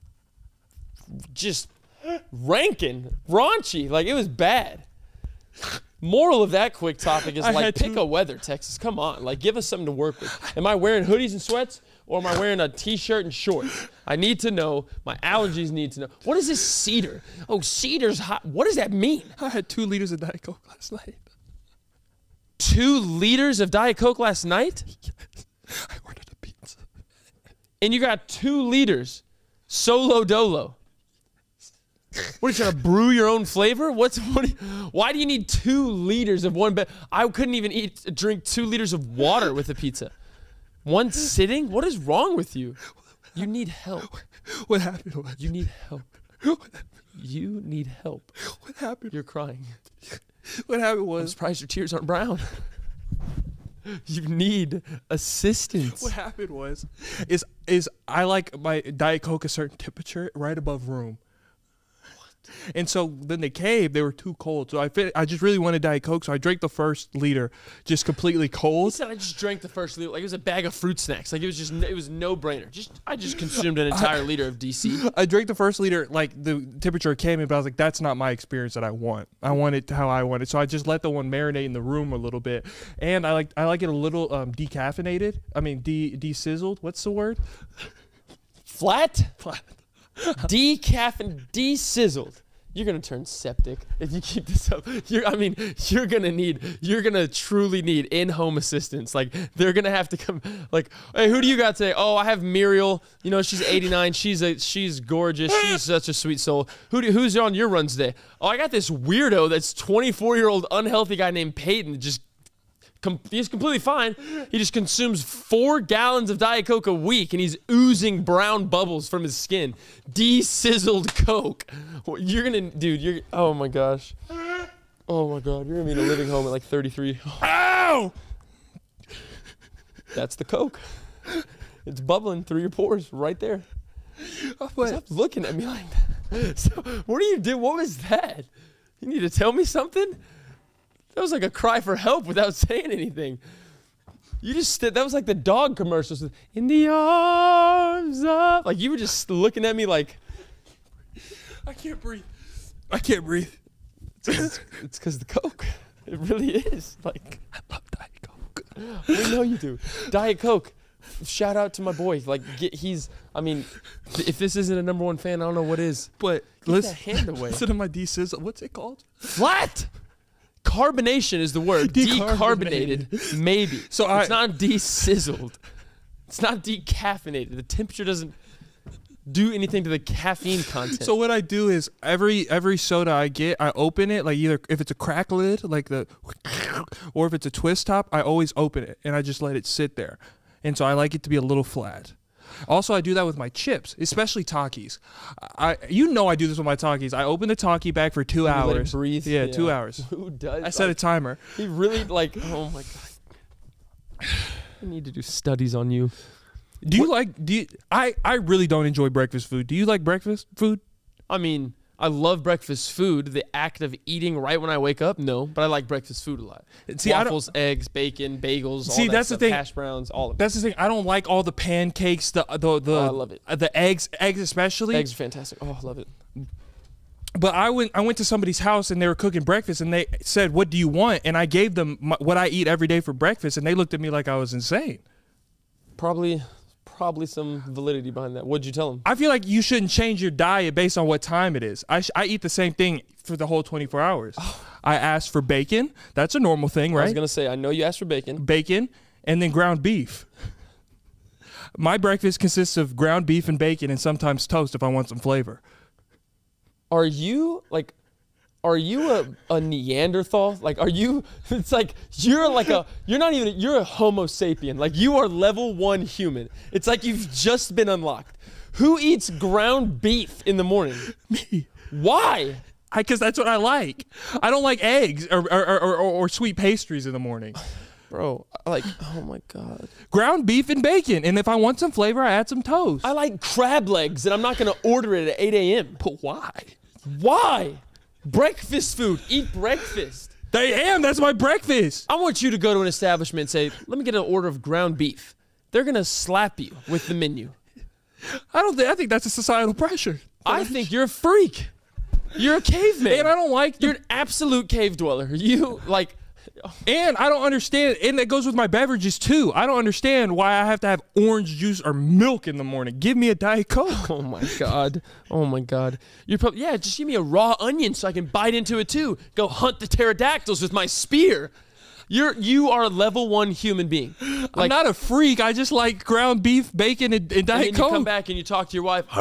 just ranking, raunchy. Like it was bad. Moral of that quick topic is I like had pick to- a weather, Texas. Come on, like give us something to work with. Am I wearing hoodies and sweats or am I wearing a t-shirt and shorts? I need to know. My allergies need to know. What is this cedar? Oh, cedar's hot. What does that mean? I had two liters of Diet Coke last night. Two liters of Diet Coke last night, I ordered a pizza. and you got two liters solo dolo. What are you trying to brew your own flavor? What's what? Why do you need two liters of one? Be- I couldn't even eat drink two liters of water with a pizza. One sitting? What is wrong with you? You need help. What happened was. You need help. You need help. What happened? You're crying. What happened I'm was. surprised your tears aren't brown. You need assistance. What happened was, is is I like my Diet Coke a certain temperature right above room. And so then they came, they were too cold. So I fit, I just really wanted Diet Coke, so I drank the first liter just completely He cold. said I just drank the first liter like it was a bag of fruit snacks. Like it was just it was no brainer. Just I just consumed an entire liter of D C. I drank the first liter, like the temperature came in, but I was like, that's not my experience that I want. I want it how I want it. So I just let the one marinate in the room a little bit. And I like I like it a little um, decaffeinated. I mean, de de-sizzled. What's the word? Flat? Decaffeinated, de-sizzled. You're gonna turn septic if you keep this up. You're, I mean, you're gonna need, you're gonna truly need in-home assistance. Like they're gonna have to come. Like, hey, who do you got today? Oh, I have Muriel. You know, she's eighty-nine. She's a, she's gorgeous. She's such a sweet soul. Who do, who's on your runs today? Oh, I got this weirdo that's twenty-four year old unhealthy guy named Peyton that just com- he's completely fine. He just consumes four gallons of Diet Coke a week, and he's oozing brown bubbles from his skin. De-sizzled Coke. You're gonna, dude. You're. Oh my gosh. Oh my God. You're gonna be in a living home at like thirty-three. Ow! That's the Coke. It's bubbling through your pores right there. Stop looking at me like that. So, what do you do? What was that? You need to tell me something? That was like a cry for help without saying anything. You just, that was like the dog commercials. In the arms of, like you were just looking at me like. I can't breathe. I can't breathe. It's because the Coke. It really is. Like, I love Diet Coke. we know you do. Diet Coke. Shout out to my boy. Like, get, he's, I mean, if this isn't a number one fan, I don't know what is. But Get listen, that hand away. listen to my de-sizzle. What's it called? Flat. Carbonation is the word. Decarbonated. Decarbonated, maybe. So it's I- not de-sizzled. It's not decaffeinated. The temperature doesn't do anything to the caffeine content. So what I do is every every soda I get, I open it, like either if it's a crack lid, like the, or if it's a twist top, I always open it and I just let it sit there. And so I like it to be a little flat. Also, I do that with my chips, especially Takis. I, you know, I do this with my Takis. I open the Taki bag for two You let it hours. breathe. Yeah, two hours. Who does? I set a like, timer. He really like. Oh my God. I need to do studies on you. Do you like? Do you, I? I really don't enjoy breakfast food. Do you like breakfast food? I mean, I love breakfast food. The act of eating right when I wake up, no, but I like breakfast food a lot. See, I don't- Waffles, eggs, bacon, bagels. See, all that that's the stuff, thing. Hash browns, all of it. That's the thing. I don't like all the pancakes, the the the, Oh, I love it. uh, the eggs, eggs especially. Eggs are fantastic. Oh, I love it. But I went I went to somebody's house and they were cooking breakfast and they said, "What do you want?" And I gave them my, what I eat every day for breakfast, and they looked at me like I was insane. Probably, probably some validity behind that. What'd you tell them? I feel like you shouldn't change your diet based on what time it is. I sh- I eat the same thing for the whole twenty-four hours. I asked for bacon. That's a normal thing, I was right? gonna say, I know you asked for bacon. Bacon and then ground beef. My breakfast consists of ground beef and bacon and sometimes toast if I want some flavor. Are you like, are you a, a Neanderthal? Like, are you? It's like you're like a. You're not even. You're a Homo sapien. Like you are level one human. It's like you've just been unlocked. Who eats ground beef in the morning? Me. Why? Because that's what I like. I don't like eggs or or, or, or or sweet pastries in the morning. Bro, like, oh my God. Ground beef and bacon. And if I want some flavor, I add some toast. I like crab legs and I'm not gonna order it at eight a m But why? Why? Breakfast food. Eat breakfast. I am. That's my breakfast. I want you to go to an establishment and say, let me get an order of ground beef. They're gonna slap you with the menu. I don't think. I think that's a societal pressure. I think you're a freak. You're a caveman. And I don't like. The, You're an absolute cave dweller. You like. and I don't understand. And that goes with my beverages too. I don't understand why I have to have orange juice or milk in the morning. Give me a Diet Coke. Oh my God. Oh my God. You're probably yeah. Just give me a raw onion so I can bite into it too. Go hunt the pterodactyls with my spear. You're you are a level one human being. Like, I'm not a freak. I just like ground beef, bacon, and, and and Diet then you Coke. come back and you talk to your wife.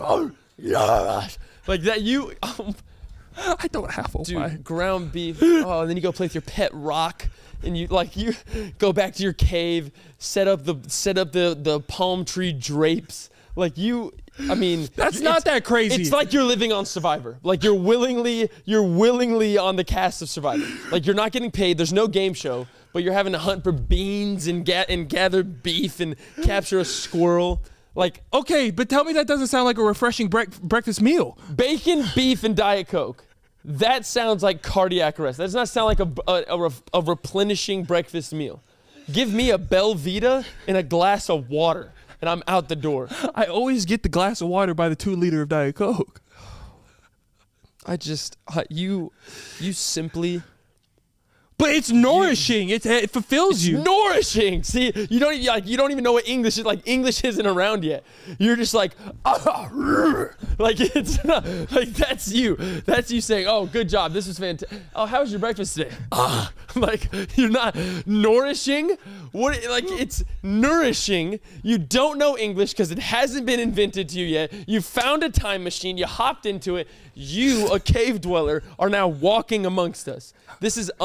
Like that. You. Oh, I don't have a dude, wife. ground beef. Oh, and then you go play with your pet rock, and you like you go back to your cave, set up the set up the the palm tree drapes. Like you, I mean, That's it's- not that crazy. It's like you're living on Survivor. Like you're willingly, you're willingly on the cast of Survivor. Like you're not getting paid. There's no game show, but you're having to hunt for beans and ga- and gather beef and capture a squirrel. Like Okay, but tell me that doesn't sound like a refreshing brec- breakfast meal. bacon, beef, and Diet Coke. That sounds like cardiac arrest. That does not sound like a, a, a, ref- a replenishing breakfast meal. Give me a Belvita and a glass of water, and I'm out the door. I always get the glass of water by the two liter of Diet Coke. I just, uh, you, you simply But it's nourishing. It, it fulfills you. nourishing. See, you don't even like you don't even know what English is. Like English isn't around yet. You're just like, ah, like it's not, like that's you. That's you saying, oh, good job. This was fantastic. Oh, how was your breakfast today? Ah, like you're not nourishing. What like it's nourishing. You don't know English because it hasn't been invented to you yet. You found a time machine. You hopped into it. You, a cave dweller, are now walking amongst us. This is un. This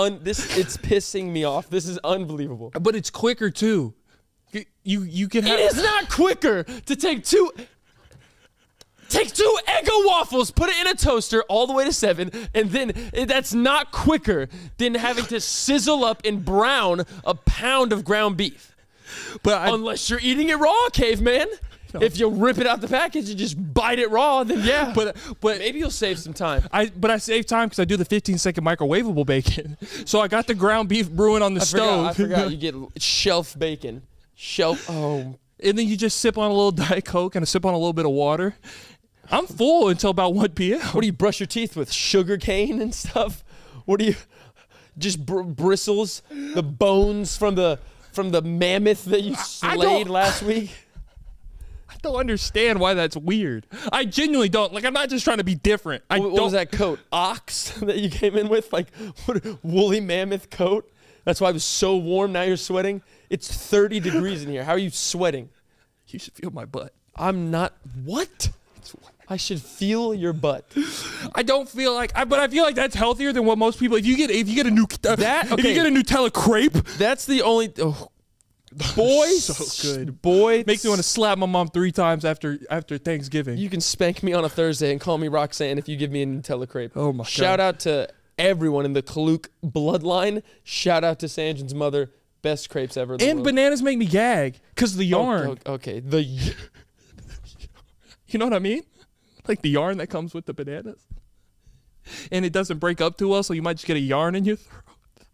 it's pissing me off. This is unbelievable. But it's quicker too. You you, you can have. It is not quicker to take two. Take two Eggo waffles, put it in a toaster all the way to seven, and then it, that's not quicker than having to sizzle up and brown a pound of ground beef. But I, Unless you're eating it raw, caveman. No. If you rip it out the package and just bite it raw, then yeah. But but maybe you'll save some time. I but I save time because I do the fifteen second microwavable bacon. So I got the ground beef brewing on the I stove. Forgot, I forgot you get shelf bacon. Shelf. Oh. And then you just sip on a little Diet Coke and a sip on a little bit of water. I'm full until about one p m What do you brush your teeth with? Sugar cane and stuff? What do you? Just br bristles, the bones from the from the mammoth that you slayed last week. I don't understand why that's weird. I genuinely don't. Like, I'm not just trying to be different. I what, what don't. was that coat? Ox that you came in with? Like, what, woolly mammoth coat? That's why it was so warm. Now you're sweating. It's thirty degrees in here. How are you sweating? You should feel my butt. I'm not. What? I should feel your butt. I don't feel like, I, but I feel like that's healthier than what most people. If you get, if you get a new uh, that, okay. if you get a Nutella crepe, that's the only. Oh, boy, so good. Boy, makes me want to slap my mom three times after after Thanksgiving. You can spank me on a Thursday and call me Roxanne if you give me a Nutella crepe. Oh my god! Shout out to everyone in the Kaluk bloodline. Shout out to Sanjin's mother. Best crepes ever. In the and world. Bananas make me gag because the yarn. Oh, oh, okay, the. You know what I mean? Like the yarn that comes with the bananas. And it doesn't break up too well, so you might just get a yarn in your throat.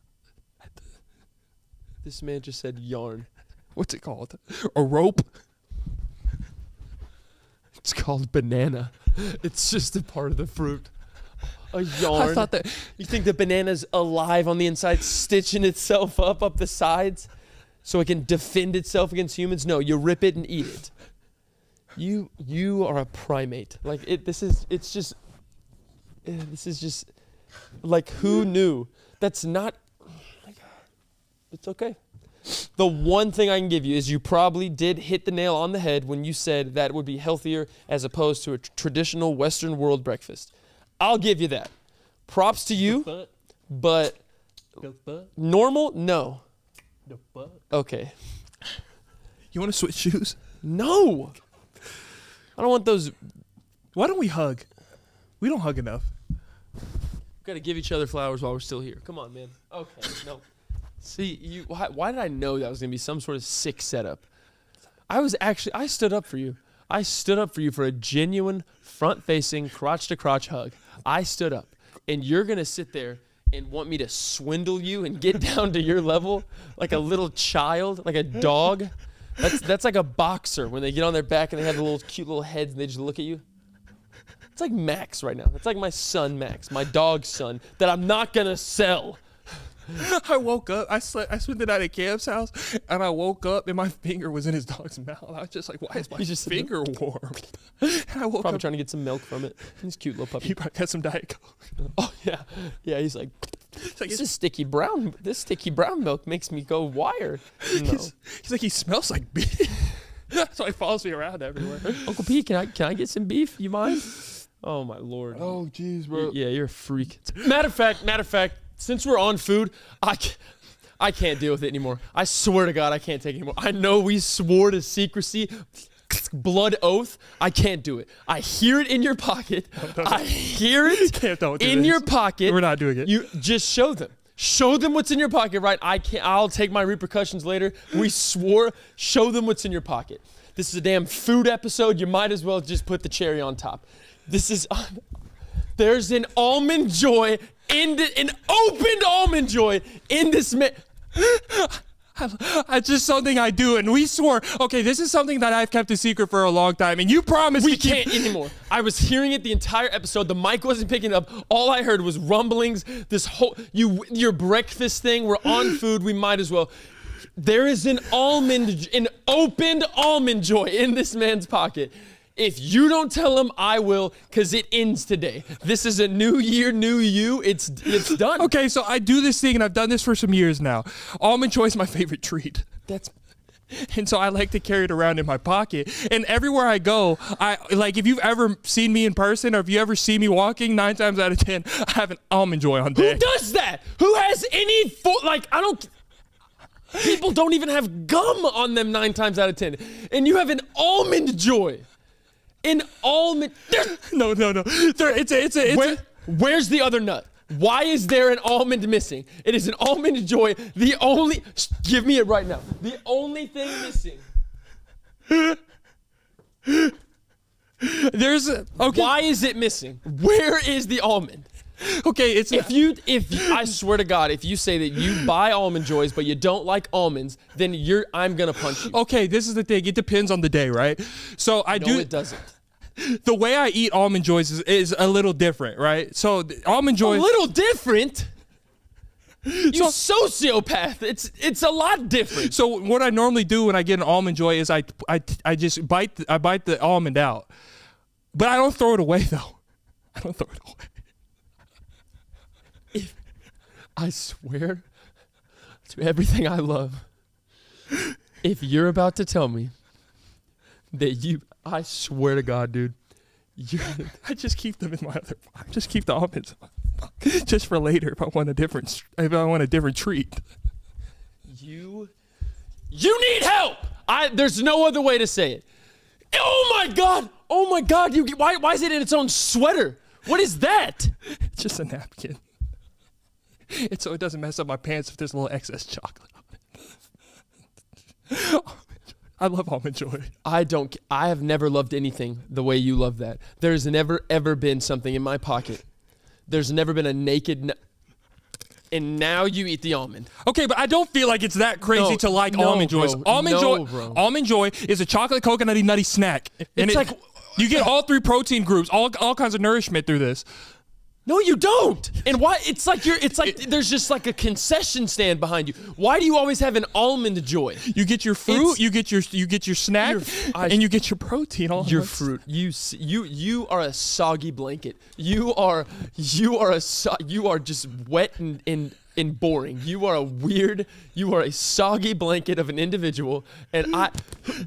This man just said yarn. What's it called? A rope? It's called banana. It's just a part of the fruit. A yarn. I thought that. You think the banana's alive on the inside, stitching itself up up the sides so it can defend itself against humans? No, you rip it and eat it. You you are a primate. Like it. This is. It's just. eh, This is just. Like who knew? That's not. Oh my God. It's okay. The one thing I can give you is you probably did hit the nail on the head when you said that would be healthier as opposed to a tr- traditional Western world breakfast. I'll give you that. Props to you. But normal, no. Okay. You want to switch shoes? No. I don't want those. Why don't we hug? We don't hug enough. Got to give each other flowers while we're still here. Come on, man. Okay. No. See, you. Why, why did I know that was gonna be some sort of sick setup? I was actually. I stood up for you. I stood up for you for a genuine front-facing, crotch-to-crotch hug. I stood up, and you're gonna sit there and want me to swindle you and get down to your level like a little child, like a dog. That's that's like a boxer when they get on their back and they have the little cute little heads and they just look at you. It's like Max right now. It's like my son Max, my dog's son, that I'm not gonna sell. I woke up. I slept. I spent the night at Cam's house, and I woke up, and my finger was in his dog's mouth. I was just like, "Why is my just finger warm?" And I woke Probably up. trying to get some milk from it. He's a cute little puppy. He probably got some Diet Coke. Oh yeah, yeah. He's like, He's like, this is sticky brown. This sticky brown milk makes me go wired. No. he's, he's like, he smells like beef. So he follows me around everywhere. Uncle P, can I can I get some beef? You mind? Oh my lord. Oh, jeez, Y- Yeah, you're a freak. Matter of fact, matter of fact, since we're on food, I can't, I can't deal with it anymore. I swear to God, I can't take it anymore. I know we swore to secrecy, blood oath. I can't do it. I hear it in your pocket. I hear it Can't don't do in this. your pocket. We're not doing it. You just show them. Show them what's in your pocket, right? I can't. I'll take my repercussions later. We swore. Show them what's in your pocket. This is a damn food episode. You might as well just put the cherry on top. This is. There's an almond joy in the, an opened almond joy in this man. It's just something I do, and we swore. Okay, this is something that I've kept a secret for a long time, and you promised We to keep- can't anymore. I was hearing it the entire episode. The mic wasn't picking it up. All I heard was rumblings. This whole you your breakfast thing. We're on food. We might as well. There is an almond, an opened almond joy in this man's pocket. If you don't tell him, I will, because it ends today. This is a new year, new you. It's it's done. Okay, so I do this thing, and I've done this for some years now. Almond Joy is my favorite treat. That's And so I like to carry it around in my pocket. And everywhere I go, I like if you've ever seen me in person or if you ever see me walking, nine times out of ten, I have an Almond Joy on deck. Who does that? Who has any fo- like I don't people don't even have gum on them nine times out of ten. And you have an Almond Joy. An almond No, no, no. There, it's a it's a it's Where, a, where's the other nut? Why is there an almond missing? It is an Almond Joy. The only give me it right now. The only thing missing. There's a, okay. Why is it missing? Where is the almond? Okay, it's If you, if I swear to God, if you say that you buy Almond Joys but you don't like almonds, then you're, I'm gonna punch you. okay. This is the thing. It depends on the day, right? So I No, do. it doesn't. The way I eat Almond Joys is, is a little different, right? So the Almond Joy. A little different. You sociopath. It's it's a lot different. So what I normally do when I get an Almond Joy is I I, I just bite the, I bite the almond out, but I don't throw it away though. I don't throw it away. If, I swear to everything I love, if you're about to tell me that you, I swear to God, dude, you, I just keep them in my other. I just keep the almonds just for later if I want a different if I want a different treat. you, you need help. I. There's no other way to say it. Oh my God. Oh my God. You. Why? Why is it in its own sweater? What is that? It's just a napkin. It's so it doesn't mess up my pants if there's a little excess chocolate on it. I love Almond Joy. I don't. I have never loved anything the way you love that. There's never ever been something in my pocket. There's never been a naked. N- and now you eat the almond. Okay, but I don't feel like it's that crazy No, to like no, Almond Joys. bro. Almond No, Joy, bro. Almond Joy is a chocolate coconutty nutty snack. And It's it- like- you get all three protein groups, all all kinds of nourishment through this. No, you don't. And why? It's like you're. It's like there's just like a concession stand behind you. Why do you always have an Almond Joy? You get your fruit, It's- you get your you get your snack, Your- I- and you get your protein all in Your one- fruit. You s- you you are a soggy blanket. You are you are a so, you are just wet and, and and boring. You are a weird. You are a soggy blanket of an individual. And I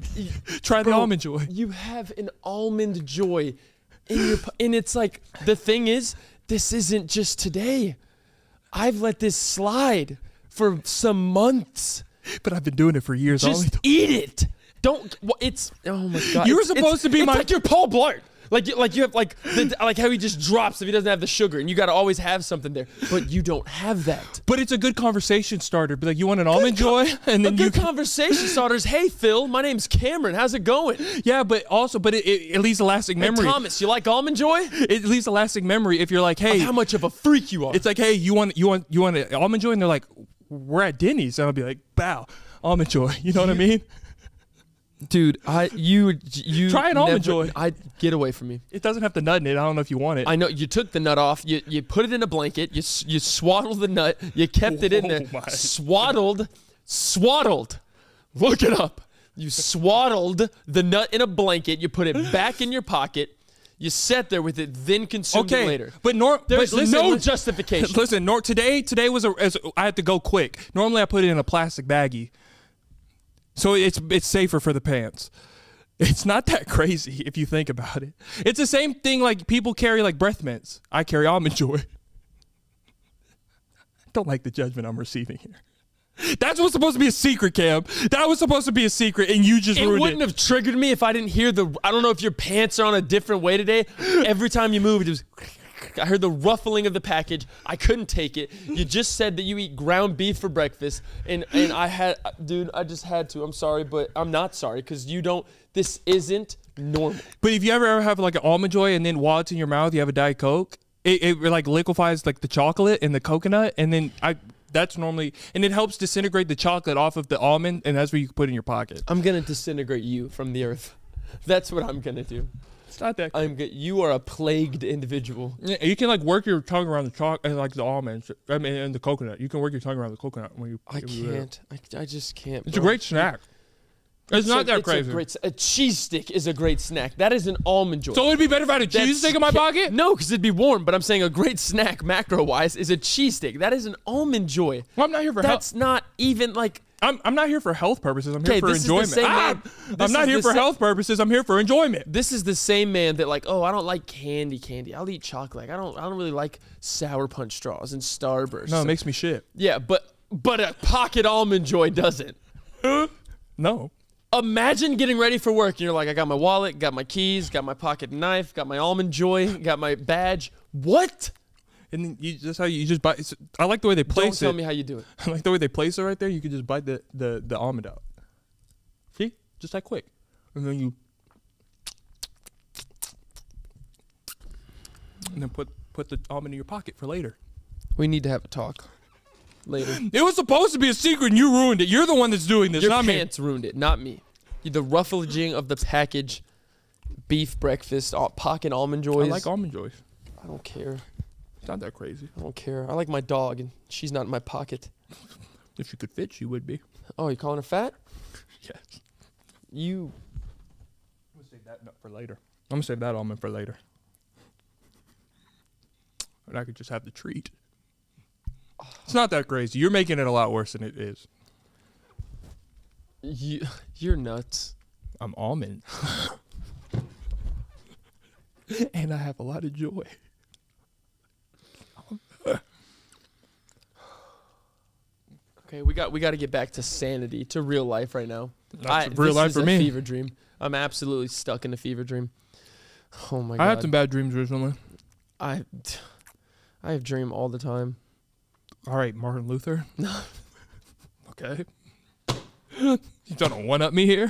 Try the Bro, Almond Joy. You have an Almond Joy in your po- and it's like the thing is this isn't just today. I've let this slide for some months. But I've been doing it for years. All Just the- eat it. Don't. wha- It's oh my God. You were It's- supposed it's- to be it's my- like you're Paul Blart. Like you, like you have like the, like how he just drops if he doesn't have the sugar, and you got to always have something there. But you don't have that. But it's a good conversation starter. Be like, you want an Almond Joy, and A then you good conversation starters. Hey Phil, my name's Cameron. How's it going? yeah. But also, but it, it, it leaves a lasting Hey, memory. Thomas, you like Almond Joy? It leaves a lasting memory if you're like, hey, How much of a freak you are. it's like, hey, you want you want you want an Almond Joy, and they're like, we're at Denny's, and I'll be like, bow, Almond Joy. You know what I mean? Dude, I you you Try an Almond never- Joy. I get away from me. It doesn't have the nut in it. I don't know if you want it. I know you took the nut off. You you put it in a blanket. You s- you swaddled the nut. You kept it in there. Oh my. Swaddled, swaddled. Look it up. You swaddled the nut in a blanket. You put it back in your pocket. You sat there with it, then consumed okay, it later. but nor There's but listen, no li- justification. Listen, nor today today was a as, I had to go quick. Normally I put it in a plastic baggie, so it's it's safer for the pants. It's not that crazy if you think about it. It's the same thing like people carry like breath mints. I carry Almond Joy. Don't like the judgment I'm receiving here. That's what's supposed to be a secret, Cam. That was supposed to be a secret, and you just It ruined wouldn't it. have triggered me if I didn't hear the. I don't know if your pants are on a different way today. Every time you moved, it was. I heard the ruffling of the package. I couldn't take it. You just said that you eat ground beef for breakfast, and and I had, dude, I just had to. I'm sorry, but I'm not sorry because you don't. This isn't normal. But if you ever, ever have like an Almond Joy, and then while it's in your mouth, you have a Diet Coke, it, it like liquefies like the chocolate and the coconut, and then I. That's normally, and it helps disintegrate the chocolate off of the almond, and that's what you can put in your pocket. I'm gonna disintegrate you from the earth. That's what I'm gonna do. It's not that. I'm. Go- you are a plagued individual. Yeah, you can like work your tongue around the chocolate, like the almonds. I mean, and the coconut. You can work your tongue around the coconut when you. I when you- can't. I, I just can't. It's a bro. great snack. It's not a, that it's crazy. A, great, a cheese stick is a great snack. That is an Almond Joy. So it'd be better if I had a cheese stick in my pocket? No, because it'd be warm. But I'm saying a great snack, macro-wise, is a cheese stick. That is an Almond Joy. Well, I'm not here for health. That's not even like. I'm, I'm not here for health purposes. I'm here Okay, for this is the enjoyment. same Ah! man- I'm this not is here the for sa- health purposes. I'm here for enjoyment. This is the same man that like, oh, I don't like candy, candy. I'll eat chocolate. I don't, I don't really like Sour Punch straws and Starburst. No, it makes me shit. Yeah, but but a pocket Almond Joy doesn't. No. Imagine getting ready for work and you're like, I got my wallet, got my keys, got my pocket knife, got my Almond Joy, got my badge. What? And then you just how you just bite. it's- I like the way they Don't place tell it. me how you do it. I like the way they place it right there. You could just bite the, the, the almond out. See? Just that quick. And then you. And then put, put the almond in your pocket for later. We need to have a talk later. It was supposed to be a secret and you ruined it. You're the one that's doing this, Your not me. pants ruined it, not me. The ruffling of the package, beef breakfast, al- pocket Almond I Joys. like almond joys. I don't care. It's not that crazy. I don't care. I like my dog, and she's not in my pocket. If you could fit, she would be. Oh, you calling her fat? Yes. You. I'm gonna save that nut for later. I'm gonna save that almond for later. And I could just have the treat. It's not that crazy. You're making it a lot worse than it is. You, you're nuts. I'm almond. And I have a lot of joy. Okay, we got we got to get back to sanity, to real life right now. That's I, real this life is for a me. Fever dream. I'm absolutely stuck in a fever dream. Oh my god. I had some bad dreams recently. I, I have dream all the time. All right, Martin Luther. Okay. You trying to one up me here?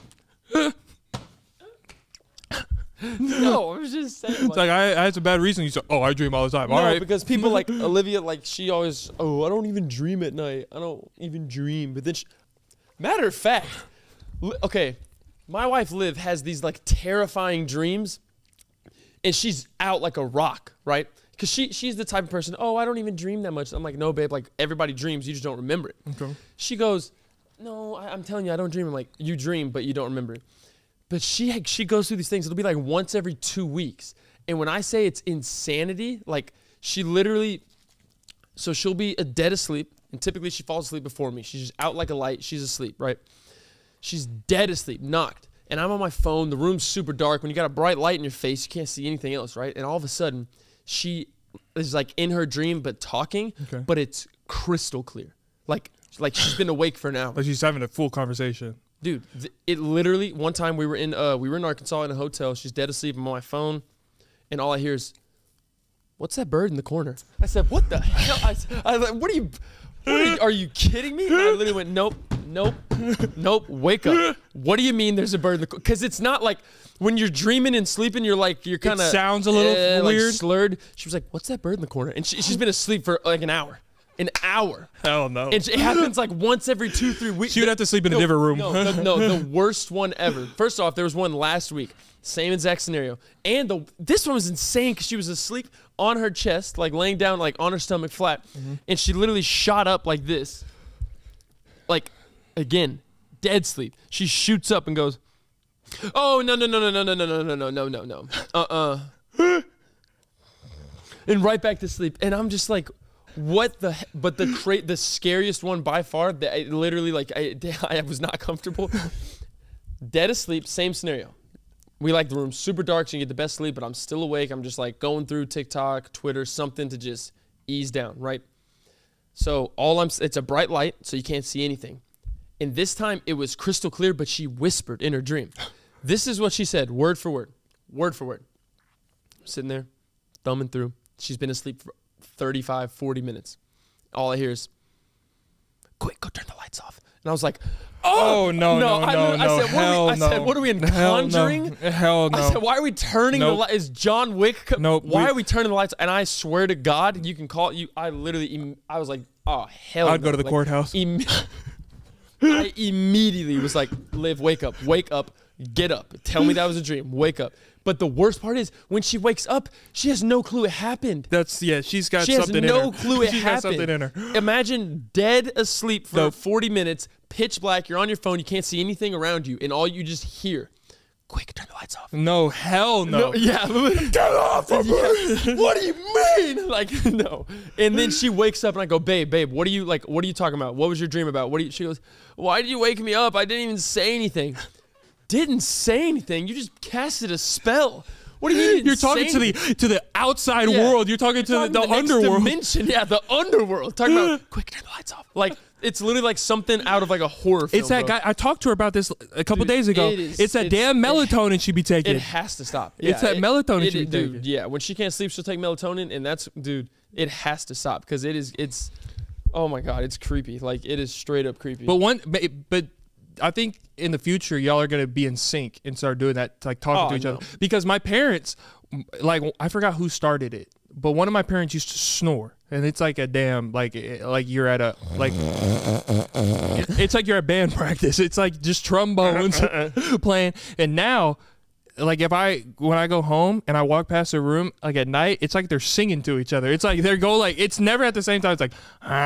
No, I was just saying. It's like I, I had some bad reasons. You said, "Oh, I dream all the time." All No, right, because people like Olivia, like she always, oh, I don't even dream at night. I don't even dream. But then, she, matter of fact, li- okay, my wife Liv has these like terrifying dreams, and she's out like a rock, right? Because she she's the type of person, oh, I don't even dream that much. I'm like, no, babe, like everybody dreams, you just don't remember it. Okay. She goes, no, I, I'm telling you, I don't dream. I'm like, you dream, but you don't remember it. But she she goes through these things. It'll be like once every two weeks. And when I say it's insanity, like she literally, so she'll be a dead asleep. And typically she falls asleep before me. She's just out like a light. She's asleep, right? She's dead asleep, knocked. And I'm on my phone. The room's super dark. When you got a bright light in your face, you can't see anything else, right? And all of a sudden, she is like in her dream, but talking, Okay. but it's crystal clear. Like, like she's been awake for an hour. Like she's having a full conversation. Dude, th- it literally, one time we were in uh we were in Arkansas in a hotel. She's dead asleep. I'm on my phone, and all I hear is, "What's that bird in the corner?" I said, "What the hell?" I, s- I was like, "What are you? What are you, are you kidding me?" And I literally went, "Nope, nope, nope. Wake up. What do you mean there's a bird in the corner?" Because it's not like when you're dreaming and sleeping, you're like you're kind of sounds a little weird. like slurred. She was like, "What's that bird in the corner?" And she, she's been asleep for like an hour, an hour. Hell no. And it happens like once every two, three weeks. She would have to sleep in a No, different room. No, no, no, the worst one ever. First off, there was one last week. Same exact scenario. And the this one was insane because she was asleep on her chest, like laying down, like on her stomach flat. Mm-hmm. And she literally shot up like this. Like, again, dead sleep. She shoots up and goes, oh, no, no, no, no, no, no, no, no, no, no, no, no. Uh-uh. And right back to sleep. And I'm just like, what the he- but the cra- the scariest one by far that I literally like I, I was not comfortable. Dead asleep, same scenario. We like the room super dark so you get the best sleep, but I'm still awake. I'm just like going through TikTok, Twitter, something to just ease down, right? So all I'm s- it's a bright light so you can't see anything. And this time it was crystal clear, but she whispered in her dream. This is what she said, word for word. Word for word. I'm sitting there, thumbing through. She's been asleep for thirty-five, forty minutes. All I hear is, quick, go turn the lights off. And I was like, oh, Oh, no, no, I, no, I no, said, what hell are we, I said, no. what are we in Hell no. Conjuring? Hell no. I said, why are we turning Nope. the light? Is John Wick? Co- Nope, Why we- are we turning the lights? And I swear to God, you can call it. You. I literally, im- I was like, oh hell. I'd no. go to the Like, courthouse. Im- I immediately was like, Liv, wake up, wake up, get up. Tell me that was a dream. Wake up. But the worst part is when she wakes up, she has no clue it happened. That's yeah. She's got She has something no in her. clue it she's got happened. something in her. Imagine dead asleep for Nope. forty minutes, pitch black. You're on your phone. You can't see anything around you, and all you just hear, "Quick, turn the lights off." No, hell no. No, yeah. Get off of me. What do you mean? Like, no. And then she wakes up and I go, babe, babe, what are you like? What are you talking about? What was your dream about? What do you? She goes, why did you wake me up? I didn't even say anything. Didn't say anything. You just casted a spell. What do you mean? you didn't You're talking say to the anything? to the outside Yeah. world. You're talking to You're the, the talking next underworld. dimension. Yeah, the underworld. Talking about quick, turn the lights off. Like it's literally like something out of like a horror film. It's that bro. guy. I talked to her about this a couple Dude, days ago. it is- it's that it's- damn it- melatonin she be taking. It has to stop. It's Yeah, that it- melatonin it- she be dude, taking. Yeah, when she can't sleep, she'll take melatonin, and that's dude. It has to stop because it is. It's. Oh my god, it's creepy. Like it is straight up creepy. But one, but, but I think in the future y'all are gonna be in sync and start doing that, like talking Oh, to each no. other. Because my parents, like I forgot who started it, but one of my parents used to snore, and it's like a damn like eh, like you're at a like it- it's like you're at band practice. It's like just trombones playing, and now. Like if I when I go home and I walk past a room like at night, it's like they're singing to each other. It's like they go like it's never at the same time. It's like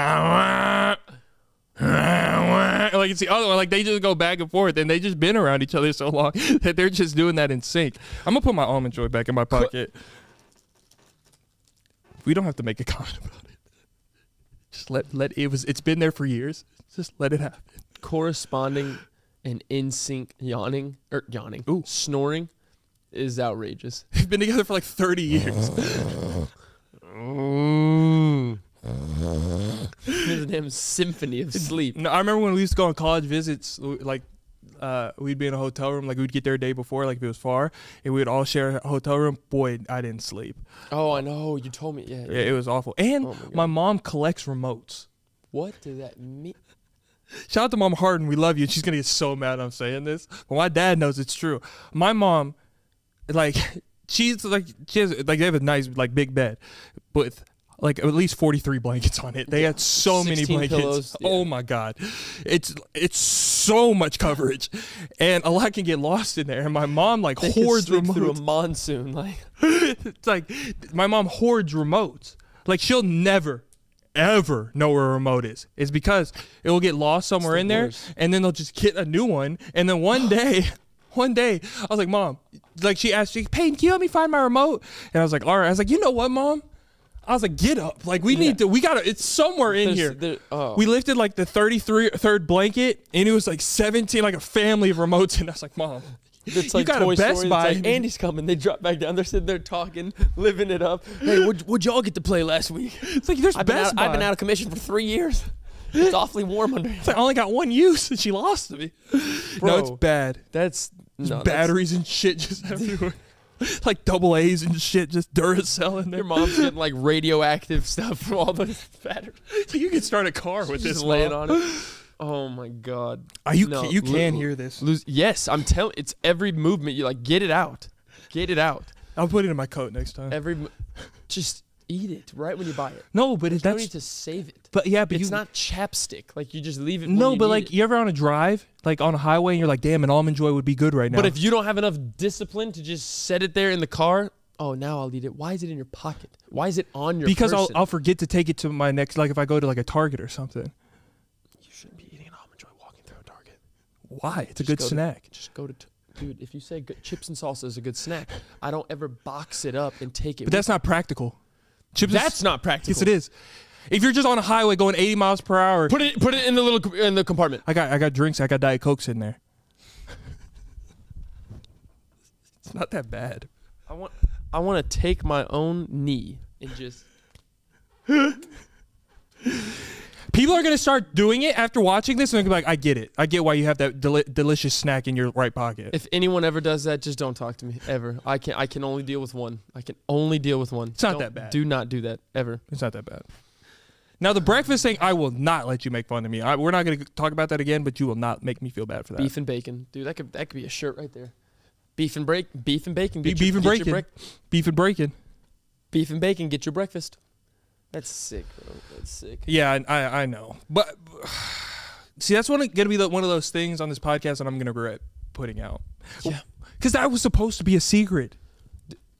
like it's the other one. Like they just go back and forth, and they just been around each other so long that they're just doing that in sync. I'm gonna put my almond joy back in my pocket. We don't have to make a comment about it. Just let let it was. It's been there for years. Just let it happen. corresponding and in sync yawning or yawning, Ooh. snoring is outrageous. We've been together for like thirty years. There's a damn symphony of sleep. No, I remember when we used to go on college visits, like uh, we'd be in a hotel room, like we'd get there a day before, like if it was far, and we would all share a hotel room. Boy, I didn't sleep. Oh, I know. You told me. Yeah. Yeah, it was awful. And Oh my God. my mom collects remotes. What does that mean? Shout out to Mom Harden. We love you. She's gonna get so mad I'm saying this, but my dad knows it's true. My mom, like, she's like she has like they have a nice like big bed, with like at least forty-three blankets on it. They had so many sixteen blankets. pillows, yeah. Oh my god, it's it's so much coverage, and a lot can get lost in there. And my mom like They could hoards sleep through a remotes. monsoon. Like It's like my mom hoards remotes. Like she'll never. Ever know where a remote is. It's because it will get lost somewhere the in there, worst. and then they'll just get a new one. And then one day, one day, I was like, Mom, like she asked, she, Peyton, can you help me find my remote? And I was like, all right. I was like, you know what, Mom? I was like, get up. Like we Yeah. need to. We gotta. It's somewhere in there's- here. there- oh. We lifted like the thirty-three third blanket, and it was like seventeen, like a family of remotes. And I was like, Mom, It's you like got a Toy Best Story. Buy. It's like Andy's coming. They drop back down. They're sitting there talking, living it up. Hey, what'd, what'd y'all get to play last week? It's like there's I've been, Best out, Buy. I've been out of commission for three years. It's awfully warm under here. It's like, I only got one use, and she lost to me. No, it's Bro. bad. That's no, that's- Batteries and shit just everywhere. Like double A's and shit, just Duracell in there. Your mom's getting like radioactive stuff from all the batteries. You can start a car with Just this. laying Mom. on it. Oh my god. Are you No, can, you lo- can hear this. Lose. Yes, I'm telling. It's every movement. You like get it out, get it out. I'll put it in my coat next time. Every, mo- just eat it right when you buy it. No, but it, No that's need to save it. but yeah, but It's you not chapstick. Like you just leave it. when no, you but need like it. you ever on a drive, like on a highway, and you're like, damn, an almond joy would be good right now. But if you don't have enough discipline to just set it there in the car, oh, now I'll eat it. Why is it in your pocket? Why is it on your because I'll person? I'll forget to take it to my next, like if I go to like a Target or something. You shouldn't be eating an almond joy walking through a Target. Why? It's a Just good go to- snack. Just go to, t- dude. If you say good, chips and salsa is a good snack, I don't ever box it up and take it. But that's not practical. Chips. with- is- that's not practical. yes, it is. If you're just on a highway going eighty miles per hour, Put it put it in the little co- in the compartment. I got I got drinks. I got Diet Cokes in there. It's not that bad. I want I want to take my own knee and just. People are gonna start doing it after watching this, and they're gonna be like, "I get it. I get why you have that deli- delicious snack in your right pocket." If anyone ever does that, just don't talk to me ever. I can I can only deal with one. I can only deal with one. It's not Don't- that bad. Do not do that ever. It's not that bad. Now the breakfast thing, I will not let you make fun of me. I, we're not gonna talk about that again, but you will not make me feel bad for that. Beef and bacon, dude. That could that could be a shirt right there. Beef and break, beef and bacon. Be- Get your- beef and get your bacon. brec- Beef and bacon. beef and bacon. Get your breakfast. That's sick, bro. That's sick. Yeah, I I, I know, but see, that's one gonna be the, one of those things on this podcast that I'm gonna regret putting out. Yeah. Because that was supposed to be a secret.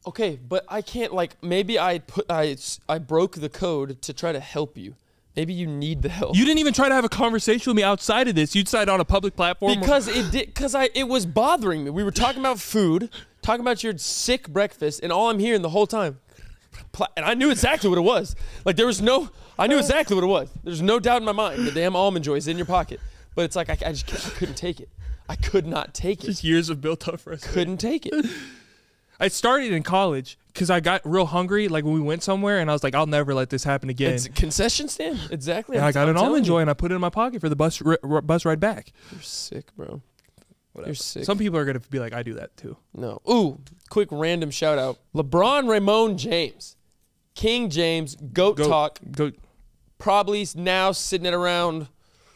Okay, but I can't like maybe I put I I broke the code to try to help you. Maybe you need the help. You didn't even try to have a conversation with me outside of this. You decided on a public platform. Because it did because I it was bothering me. We were talking about food, talking about your sick breakfast, and all I'm hearing the whole time. And I knew exactly what it was. Like there was no I knew exactly what it was. There's no doubt in my mind. The damn almond joy is in your pocket. But it's like I, I just I couldn't take it. I could not take it. Just years of built up frustration. Couldn't take it. I started in college because I got real hungry, like when we went somewhere, and I was like, I'll never let this happen again. It's a concession stand. Exactly. And I got I'm an almond telling joy you. and I put it in my pocket for the bus r- r- bus ride back. You're sick, bro. Whatever. You're sick. Some people are going to be like, I do that too. No. Ooh, quick random shout out. LeBron Ramon James. King James, GOAT Go, talk. Go. Probably now sitting at around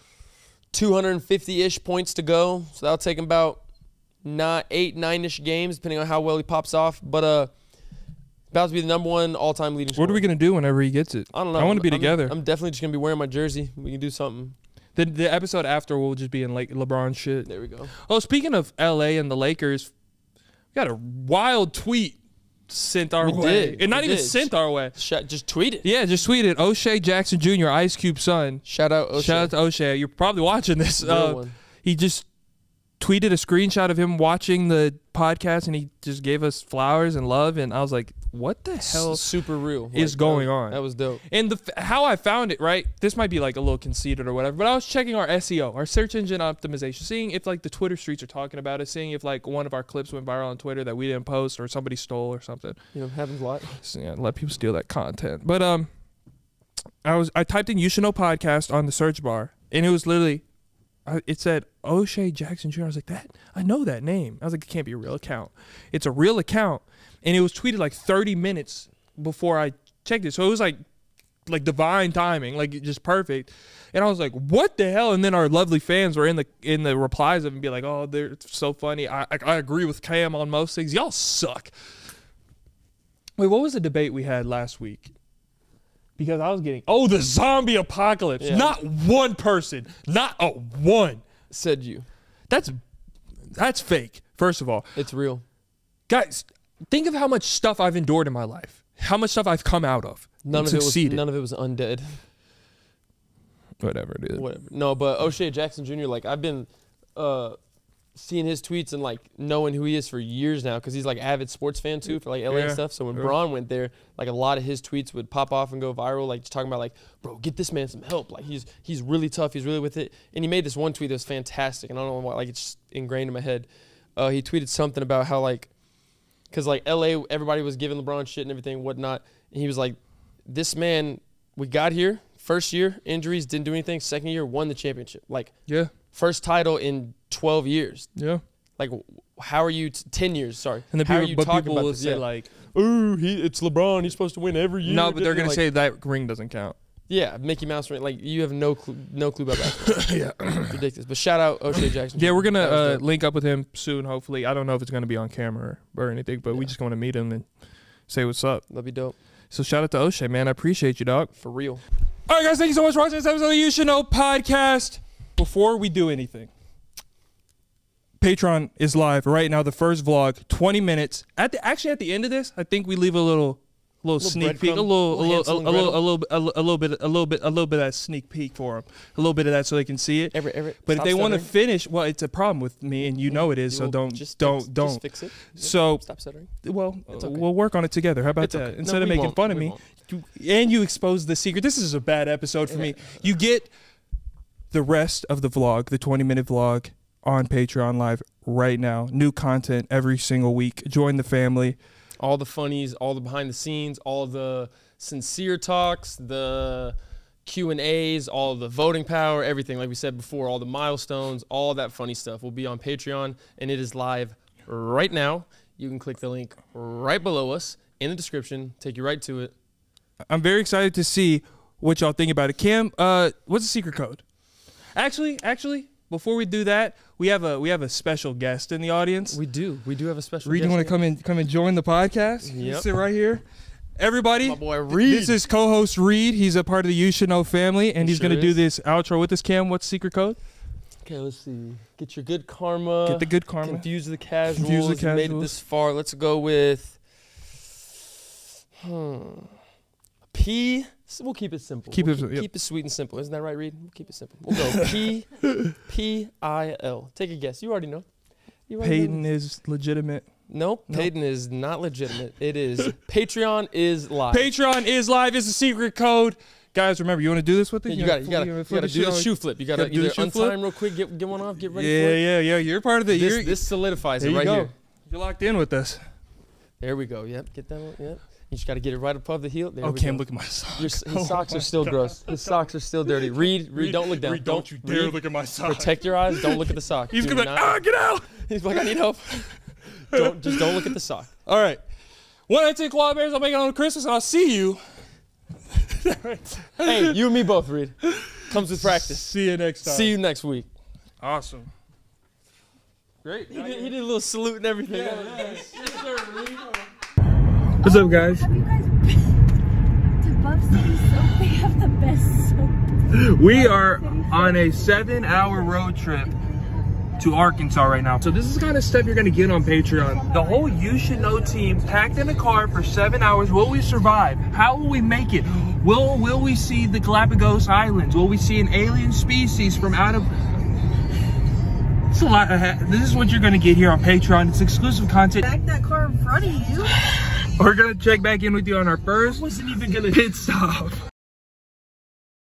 two hundred fifty-ish points to go. So that'll take him about not eight, nine-ish games, depending on how well he pops off. But uh, about to be the number one all-time leading scorer. What are we going to do whenever he gets it? I don't know. I want to be I'm, together. I'm definitely just going to be wearing my jersey. We can do something. The, the episode after will just be in like LeBron shit. There we go. Oh, speaking of L A and the Lakers, we got a wild tweet sent our We way. did. And not We even did. sent our way. Sh- just tweet it. Yeah, just tweeted O'Shea Jackson Junior, Ice Cube's son. Shout out O'Shea. Shout out to O'Shea. You're probably watching this. Real Uh, one. he just tweeted a screenshot of him watching the podcast, and he just gave us flowers and love. And I was like, what the hell? S- super real. is Like, going that, on? That was dope. And the f- how I found it, right? This might be like a little conceited or whatever, but I was checking our S E O, our search engine optimization, seeing if like the Twitter streets are talking about it, seeing if like one of our clips went viral on Twitter that we didn't post or somebody stole or something. You know, happens a lot. So, yeah, let people steal that content. But um, I was I typed in "You Should Know" podcast on the search bar, and it was literally, I, it said O'Shea Jackson Junior I was like, that I know that name. I was like, it can't be a real account. It's a real account, and it was tweeted like thirty minutes before I checked it. So it was like like divine timing, like just perfect. And I was like, what the hell? And then our lovely fans were in the in the replies of it and be like, oh, they're so funny. I, I I agree with Cam on most things. Y'all suck. Wait, what was the debate we had last week? Because I was getting, oh, the zombie apocalypse. Yeah. Not one person. Not a one. Said you. That's that's fake, first of all. It's real. Guys, think of how much stuff I've endured in my life. How much stuff I've come out of. None of succeeded. it was none of it was undead. Whatever it is. Whatever. No, but O'Shea Jackson Junior Like I've been uh, seeing his tweets and like knowing who he is for years now because he's like avid sports fan too for like L A Yeah. and stuff. So when Yeah. Braun went there, like a lot of his tweets would pop off and go viral, like just talking about like, bro, get this man some help. Like he's he's really tough. He's really with it. And he made this one tweet that was fantastic. And I don't know why, like it's just ingrained in my head. Uh, he tweeted something about how like, because like L A, everybody was giving LeBron shit and everything, whatnot. And he was like, this man, we got here. First year, injuries, didn't do anything. Second year, won the championship. Like, Yeah. first title in twelve years. Yeah. Like, how are you, t- ten years, sorry. And the how people, are you but talking people about will this? say Yeah. like, ooh, he, it's LeBron. He's supposed to win every year. no, but they're gonna Like, say that ring doesn't count. yeah, Mickey Mouse ring. Like, you have no clue, no clue about basketball. Yeah. It's ridiculous. But shout out O'Shea Jackson. Yeah, we're gonna That was uh, dope. link up with him soon. Hopefully, I don't know if it's gonna be on camera or, or anything, but we Yeah. just want to meet him and say what's up. That'd be dope. So shout out to O'Shea, man. I appreciate you, dog. For real. All right, guys, thank you so much for watching this episode of the You Should Know podcast. Before we do anything, Patreon is live right now. The first vlog, twenty minutes. At the actually at the end of this, I think we leave a little, little, Little sneak peek, a breadcrumb, little, a little little, a, Hansel and a little, Gretel. a little, a little, a little bit, a little bit, a little bit of that sneak peek for them. A little bit of that so they can see it. Everett, Everett, But if stop they want to stuttering. finish, well, it's a problem with me, and you know it is. You So will don't, just don't, fix, don't. Just fix it. So Stop stuttering. well, It's uh, okay. we'll work on it together. How about It's that? okay. No, Instead of we making won't. fun of We me, won't. you, and you expose the secret. This is a bad episode for me. You get the rest of the vlog, the twenty minute vlog, on Patreon live right now. New content every single week. Join the family. All the funnies, all the behind the scenes, all the sincere talks, the Q and A's, all the voting power, everything. Like we said before, all the milestones, all that funny stuff will be on Patreon, and it is live right now. You can click the link right below us in the description, take you right to it. I'm very excited to see what y'all think about it. Cam, uh, what's the secret code? Actually, actually, before we do that, we have a we have a special guest in the audience. We do. We do have a special Reed, you guest want to here. come and come and join the podcast? Yep. Sit right here. Everybody, My boy Reed. this is co-host Reed. He's a part of the You Should Know family, and He he's sure going to do is. this outro with us. Cam, what's the secret code? Okay, let's see. Get your good karma. Get the good karma. Confuse the casuals. Confuse the You made it casuals. this far. Let's go with Hmm. P. We'll keep it simple. Keep we'll it- keep, yep. keep it sweet and simple. Isn't that right, Reed? We'll keep it simple. We'll go P. P I L. Take a guess. You already know. You already Peyton know. is legitimate. Nope. Nope. Peyton is not legitimate. It is Patreon is live. Patreon is live. It's a secret code. Guys, remember, you want to do this with it? Yeah, you got to you got to you got to do the shoe flip. You got to gotta do the either shoe untie flip? him real quick, get get one off, get ready Yeah, for it. yeah, yeah. You're part of the. This, you're, this solidifies there it you right go. here. You're locked in with this. There we go. Yep. Get that one. Yep. You just got to get it right above the heel. There we Okay, go. I'm looking at my socks. Your, his Oh socks my are still God. gross. His socks are still dirty. Reed, Reed, don't look down. Reed, don't you dare Reed, look at my socks. Protect your eyes. Don't look at the sock. He's Do gonna be like, not- ah, get out. He's like, I need help. don't just don't look at the sock. All right. When I take koala bears, I'll make it on Christmas, and I'll see you. Hey, you and me both, Reed. Comes with practice. See you next time. See you next week. Awesome. Great. He did, he did a little salute and everything. Yes, sir, Reed. What's up, guys? Have you guys been to Buff City Soap? They have the best soap. We are on a seven-hour road trip to Arkansas right now. So this is the kind of stuff you're gonna get on Patreon. The whole You Should Know team packed in a car for seven hours. Will we survive? How will we make it? Will will we see the Galapagos Islands? Will we see an alien species from out of... It's a lot of ha- this is what you're gonna get here on Patreon. It's exclusive content. Back that car in front of you. We're gonna check back in with you on our first. I wasn't even gonna pit stop.